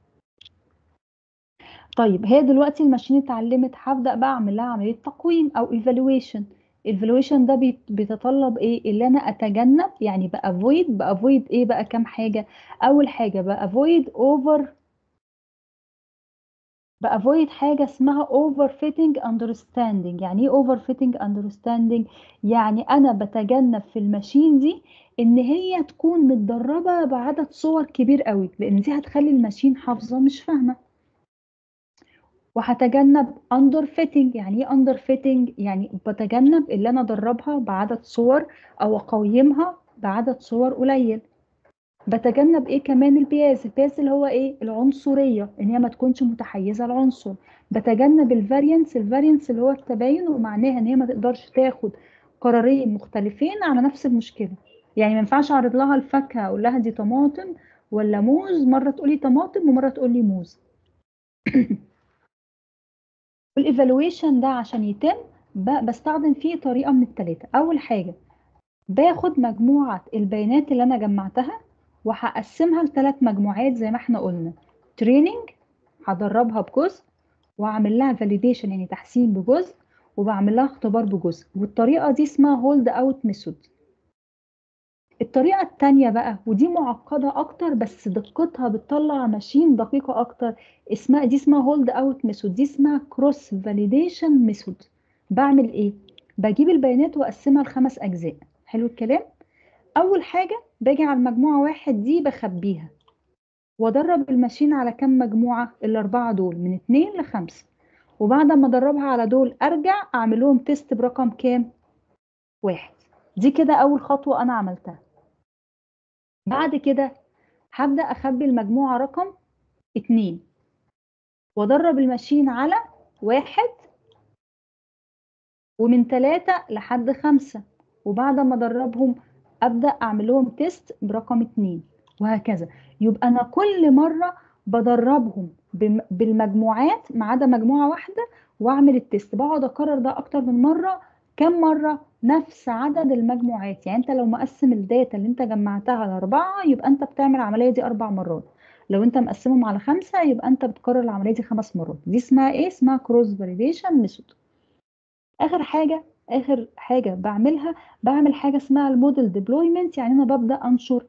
طيب هي دلوقتي الماشين اتعلمت، هبدأ بقى اعمل لها عملية تقويم او ايفالويشن. الايفالويشن ده بيتطلب ايه؟ اللي انا اتجنب، يعني بافويد ايه بقى؟ كام حاجة. اول حاجة بافويد حاجة اسمها اوفر فيتنج اندرستاندينج. يعني ايه اوفر فيتنج اندرستاندينج؟ يعني انا بتجنب في الماشين دي ان هي تكون متدربة بعدد صور كبير قوي، لان دي هتخلي الماشين حافظة مش فاهمة. وهتجنب اندر فيتنج. يعني ايه اندر فيتنج؟ يعني بتجنب اللي انا ادربها بعدد صور او اقيمها بعدد صور قليل. بتجنب ايه كمان؟ البياز اللي هو ايه؟ العنصريه، ان هي ما تكونش متحيزه لعنصر. بتجنب الفارينس اللي هو التباين، ومعناها ان هي ما تقدرش تاخد قرارين مختلفين على نفس المشكله. يعني ما ينفعش اعرض لها الفاكهه اقول لها دي طماطم ولا موز، مره تقولي طماطم ومره تقولي موز. والايفالويشن ده عشان يتم بستخدم فيه طريقة من التلاتة. أول حاجة باخد مجموعة البيانات اللي أنا جمعتها وهقسمها لثلاث مجموعات زي ما احنا قلنا. تريننج، هدربها بجزء، وأعمل لها فاليديشن يعني تحسين بجزء، وبعمل لها اختبار بجزء. والطريقة دي اسمها هولد اوت ميثود. الطريقة التانية بقى، ودي معقدة أكتر بس دقتها بتطلع ماشين دقيقة أكتر، اسمها هولد أوت ميثود. دي اسمها كروس فاليديشن ميثود. بعمل إيه؟ بجيب البيانات وأقسمها لخمس أجزاء. حلو الكلام؟ أول حاجة باجي على المجموعة واحد دي بخبيها، وأدرب الماشين على كم مجموعة؟ الأربعة دول، من اتنين لخمسة. وبعد ما أدربها على دول أرجع أعمل لهم تيست برقم كام؟ واحد. دي كده أول خطوة أنا عملتها. بعد كده هبدأ أخبي المجموعة رقم اتنين، وأدرب الماشين على واحد، ومن تلاتة لحد خمسة. وبعد ما أدربهم أبدأ أعمل لهم تيست برقم اتنين، وهكذا. يبقى أنا كل مرة بدربهم بالمجموعات ما عدا مجموعة واحدة، وأعمل التيست. بقعد أكرر ده أكتر من مرة. كم مرة؟ نفس عدد المجموعات. يعني أنت لو مقسم الداتا اللي أنت جمعتها لأربعة، يبقى أنت بتعمل العملية دي أربع مرات. لو أنت مقسمهم على خمسة، يبقى أنت بتكرر العملية دي خمس مرات. دي اسمها إيه؟ اسمها كروس فاليديشن ميثود. اخر حاجه بعملها، بعمل حاجه اسمها الموديل ديبلويمنت. يعني انا ببدا انشر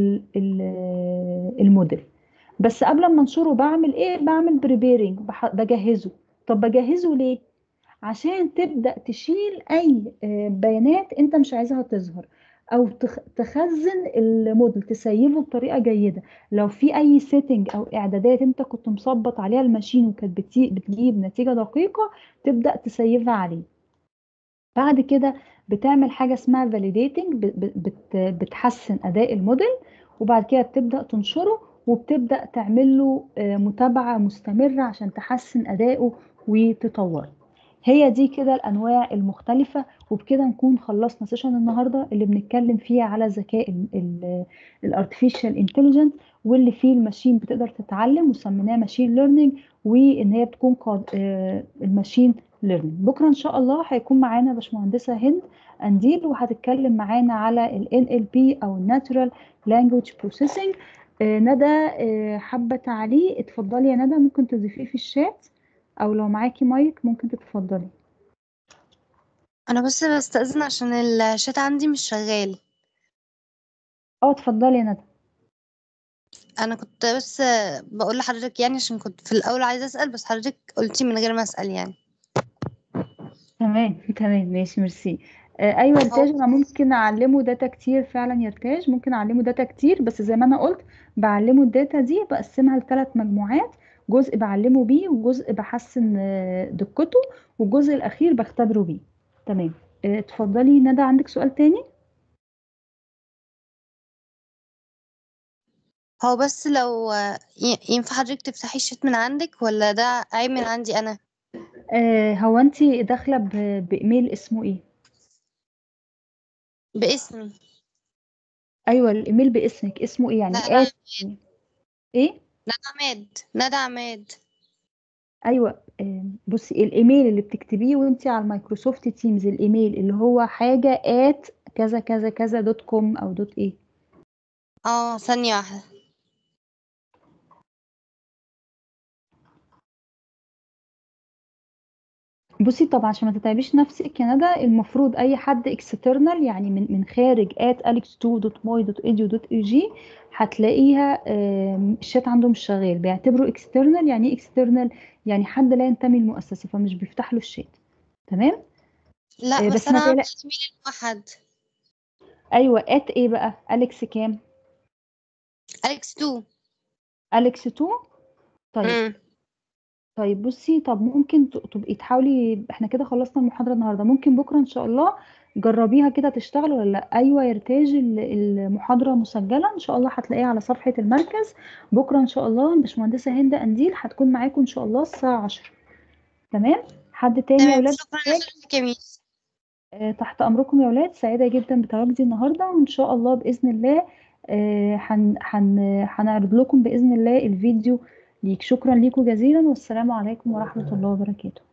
الموديل. بس قبل ما انشره بعمل ايه؟ بعمل بريبيرنج، بجهزه. طب بجهزه ليه؟ عشان تبدا تشيل اي بيانات انت مش عايزها تظهر، او تخزن الموديل، تسيبه بطريقه جيده. لو في اي سيتنج او اعدادات انت كنت مظبط عليها الماشين وكانت بتجيب نتيجه دقيقه، تبدا تسيبها عليه. بعد كده بتعمل حاجة اسمها validating، بتحسن أداء الموديل. وبعد كده بتبدأ تنشره، وبتبدأ تعمل له متابعة مستمرة عشان تحسن أدائه وتطوره. هي دي كده الأنواع المختلفة. وبكده نكون خلصنا سيشن النهاردة اللي بنتكلم فيه على ذكاء الارتفيشال انتليجنت، واللي فيه الماشين بتقدر تتعلم وسميناه ماشين ليرنينج، وإن هي بتكون الماشين ليرنينج. بكره ان شاء الله هيكون معانا باشمهندسه هند انديل، وهتتكلم معانا على ال NLP او Natural Language Processing. ندى حابه تعليق؟ اتفضلي يا ندى، ممكن تضيفيه في الشات، او لو معاكي مايك ممكن تتفضلي. انا بس بستأذن عشان الشات عندي مش شغال. اه اتفضلي يا ندى. انا كنت بس بقول لحضرتك يعني عشان كنت في الاول عايزه اسال، بس حضرتك قلتي من غير ما اسال يعني. تمام تمام ماشي ميرسي. ايوه هو ارتاج، انا ممكن اعلمه داتا كتير فعلا يا ارتاج، ممكن اعلمه داتا كتير، بس زي ما انا قلت بعلمه الداتا دي بقسمها لثلاث مجموعات. جزء بعلمه بيه، وجزء بحسن دقته، والجزء الاخير بختبره بيه. تمام. اتفضلي ندى، عندك سؤال تاني؟ هو بس لو ينفع حضرتك تفتحي الشات من عندك ولا ده عيب من عندي انا؟ هو انت داخله بايميل اسمه ايه؟ باسمي. ايوه الايميل باسمك اسمه ايه لا، يعني ايه؟ ندى عماد، ندى عماد. ايوه بصي الايميل اللي بتكتبيه وانت على المايكروسوفت تيمز، الايميل اللي هو حاجه كذا كذا كذا دوت كوم او دوت ايه. اه، ثانية واحدة. بصي طبعا عشان ما تتعبيش نفسك يا ندى، المفروض اي حد اكسترنال يعني من خارج alex2.my.edu.ag هتلاقيها الشات عنده مش شغال، بيعتبره اكسترنال. يعني ايه اكسترنال؟ يعني حد لا ينتمي للمؤسسه فمش بيفتح له الشات. تمام. لا، بس بس انا ما عاملة تقلق. ايميل الموحد. ايوه ايه بقى اليكس كام؟ اليكس 2. اليكس 2. طيب. امم. طيب بصي، طب ممكن تبقي تحاولي، احنا كده خلصنا المحاضرة النهاردة، ممكن بكرة ان شاء الله جربيها كده تشتغل ولا لا. ايوه يا ارتاج، المحاضرة مسجلة ان شاء الله، هتلاقيها على صفحة المركز. بكرة ان شاء الله الباشمهندسة هند قنديل هتكون معاكم ان شاء الله الساعة 10. تمان. حد تاني يا تمام، ولاد شكرا محتاج؟ لحضرتك يا ميس. تحت امركم يا ولاد، سعيدة جدا بتواجدي النهاردة، وان شاء الله بإذن الله هنعرض لكم بإذن الله الفيديو ليك. شكرا ليكم جزيلا، والسلام عليكم ورحمة الله وبركاته.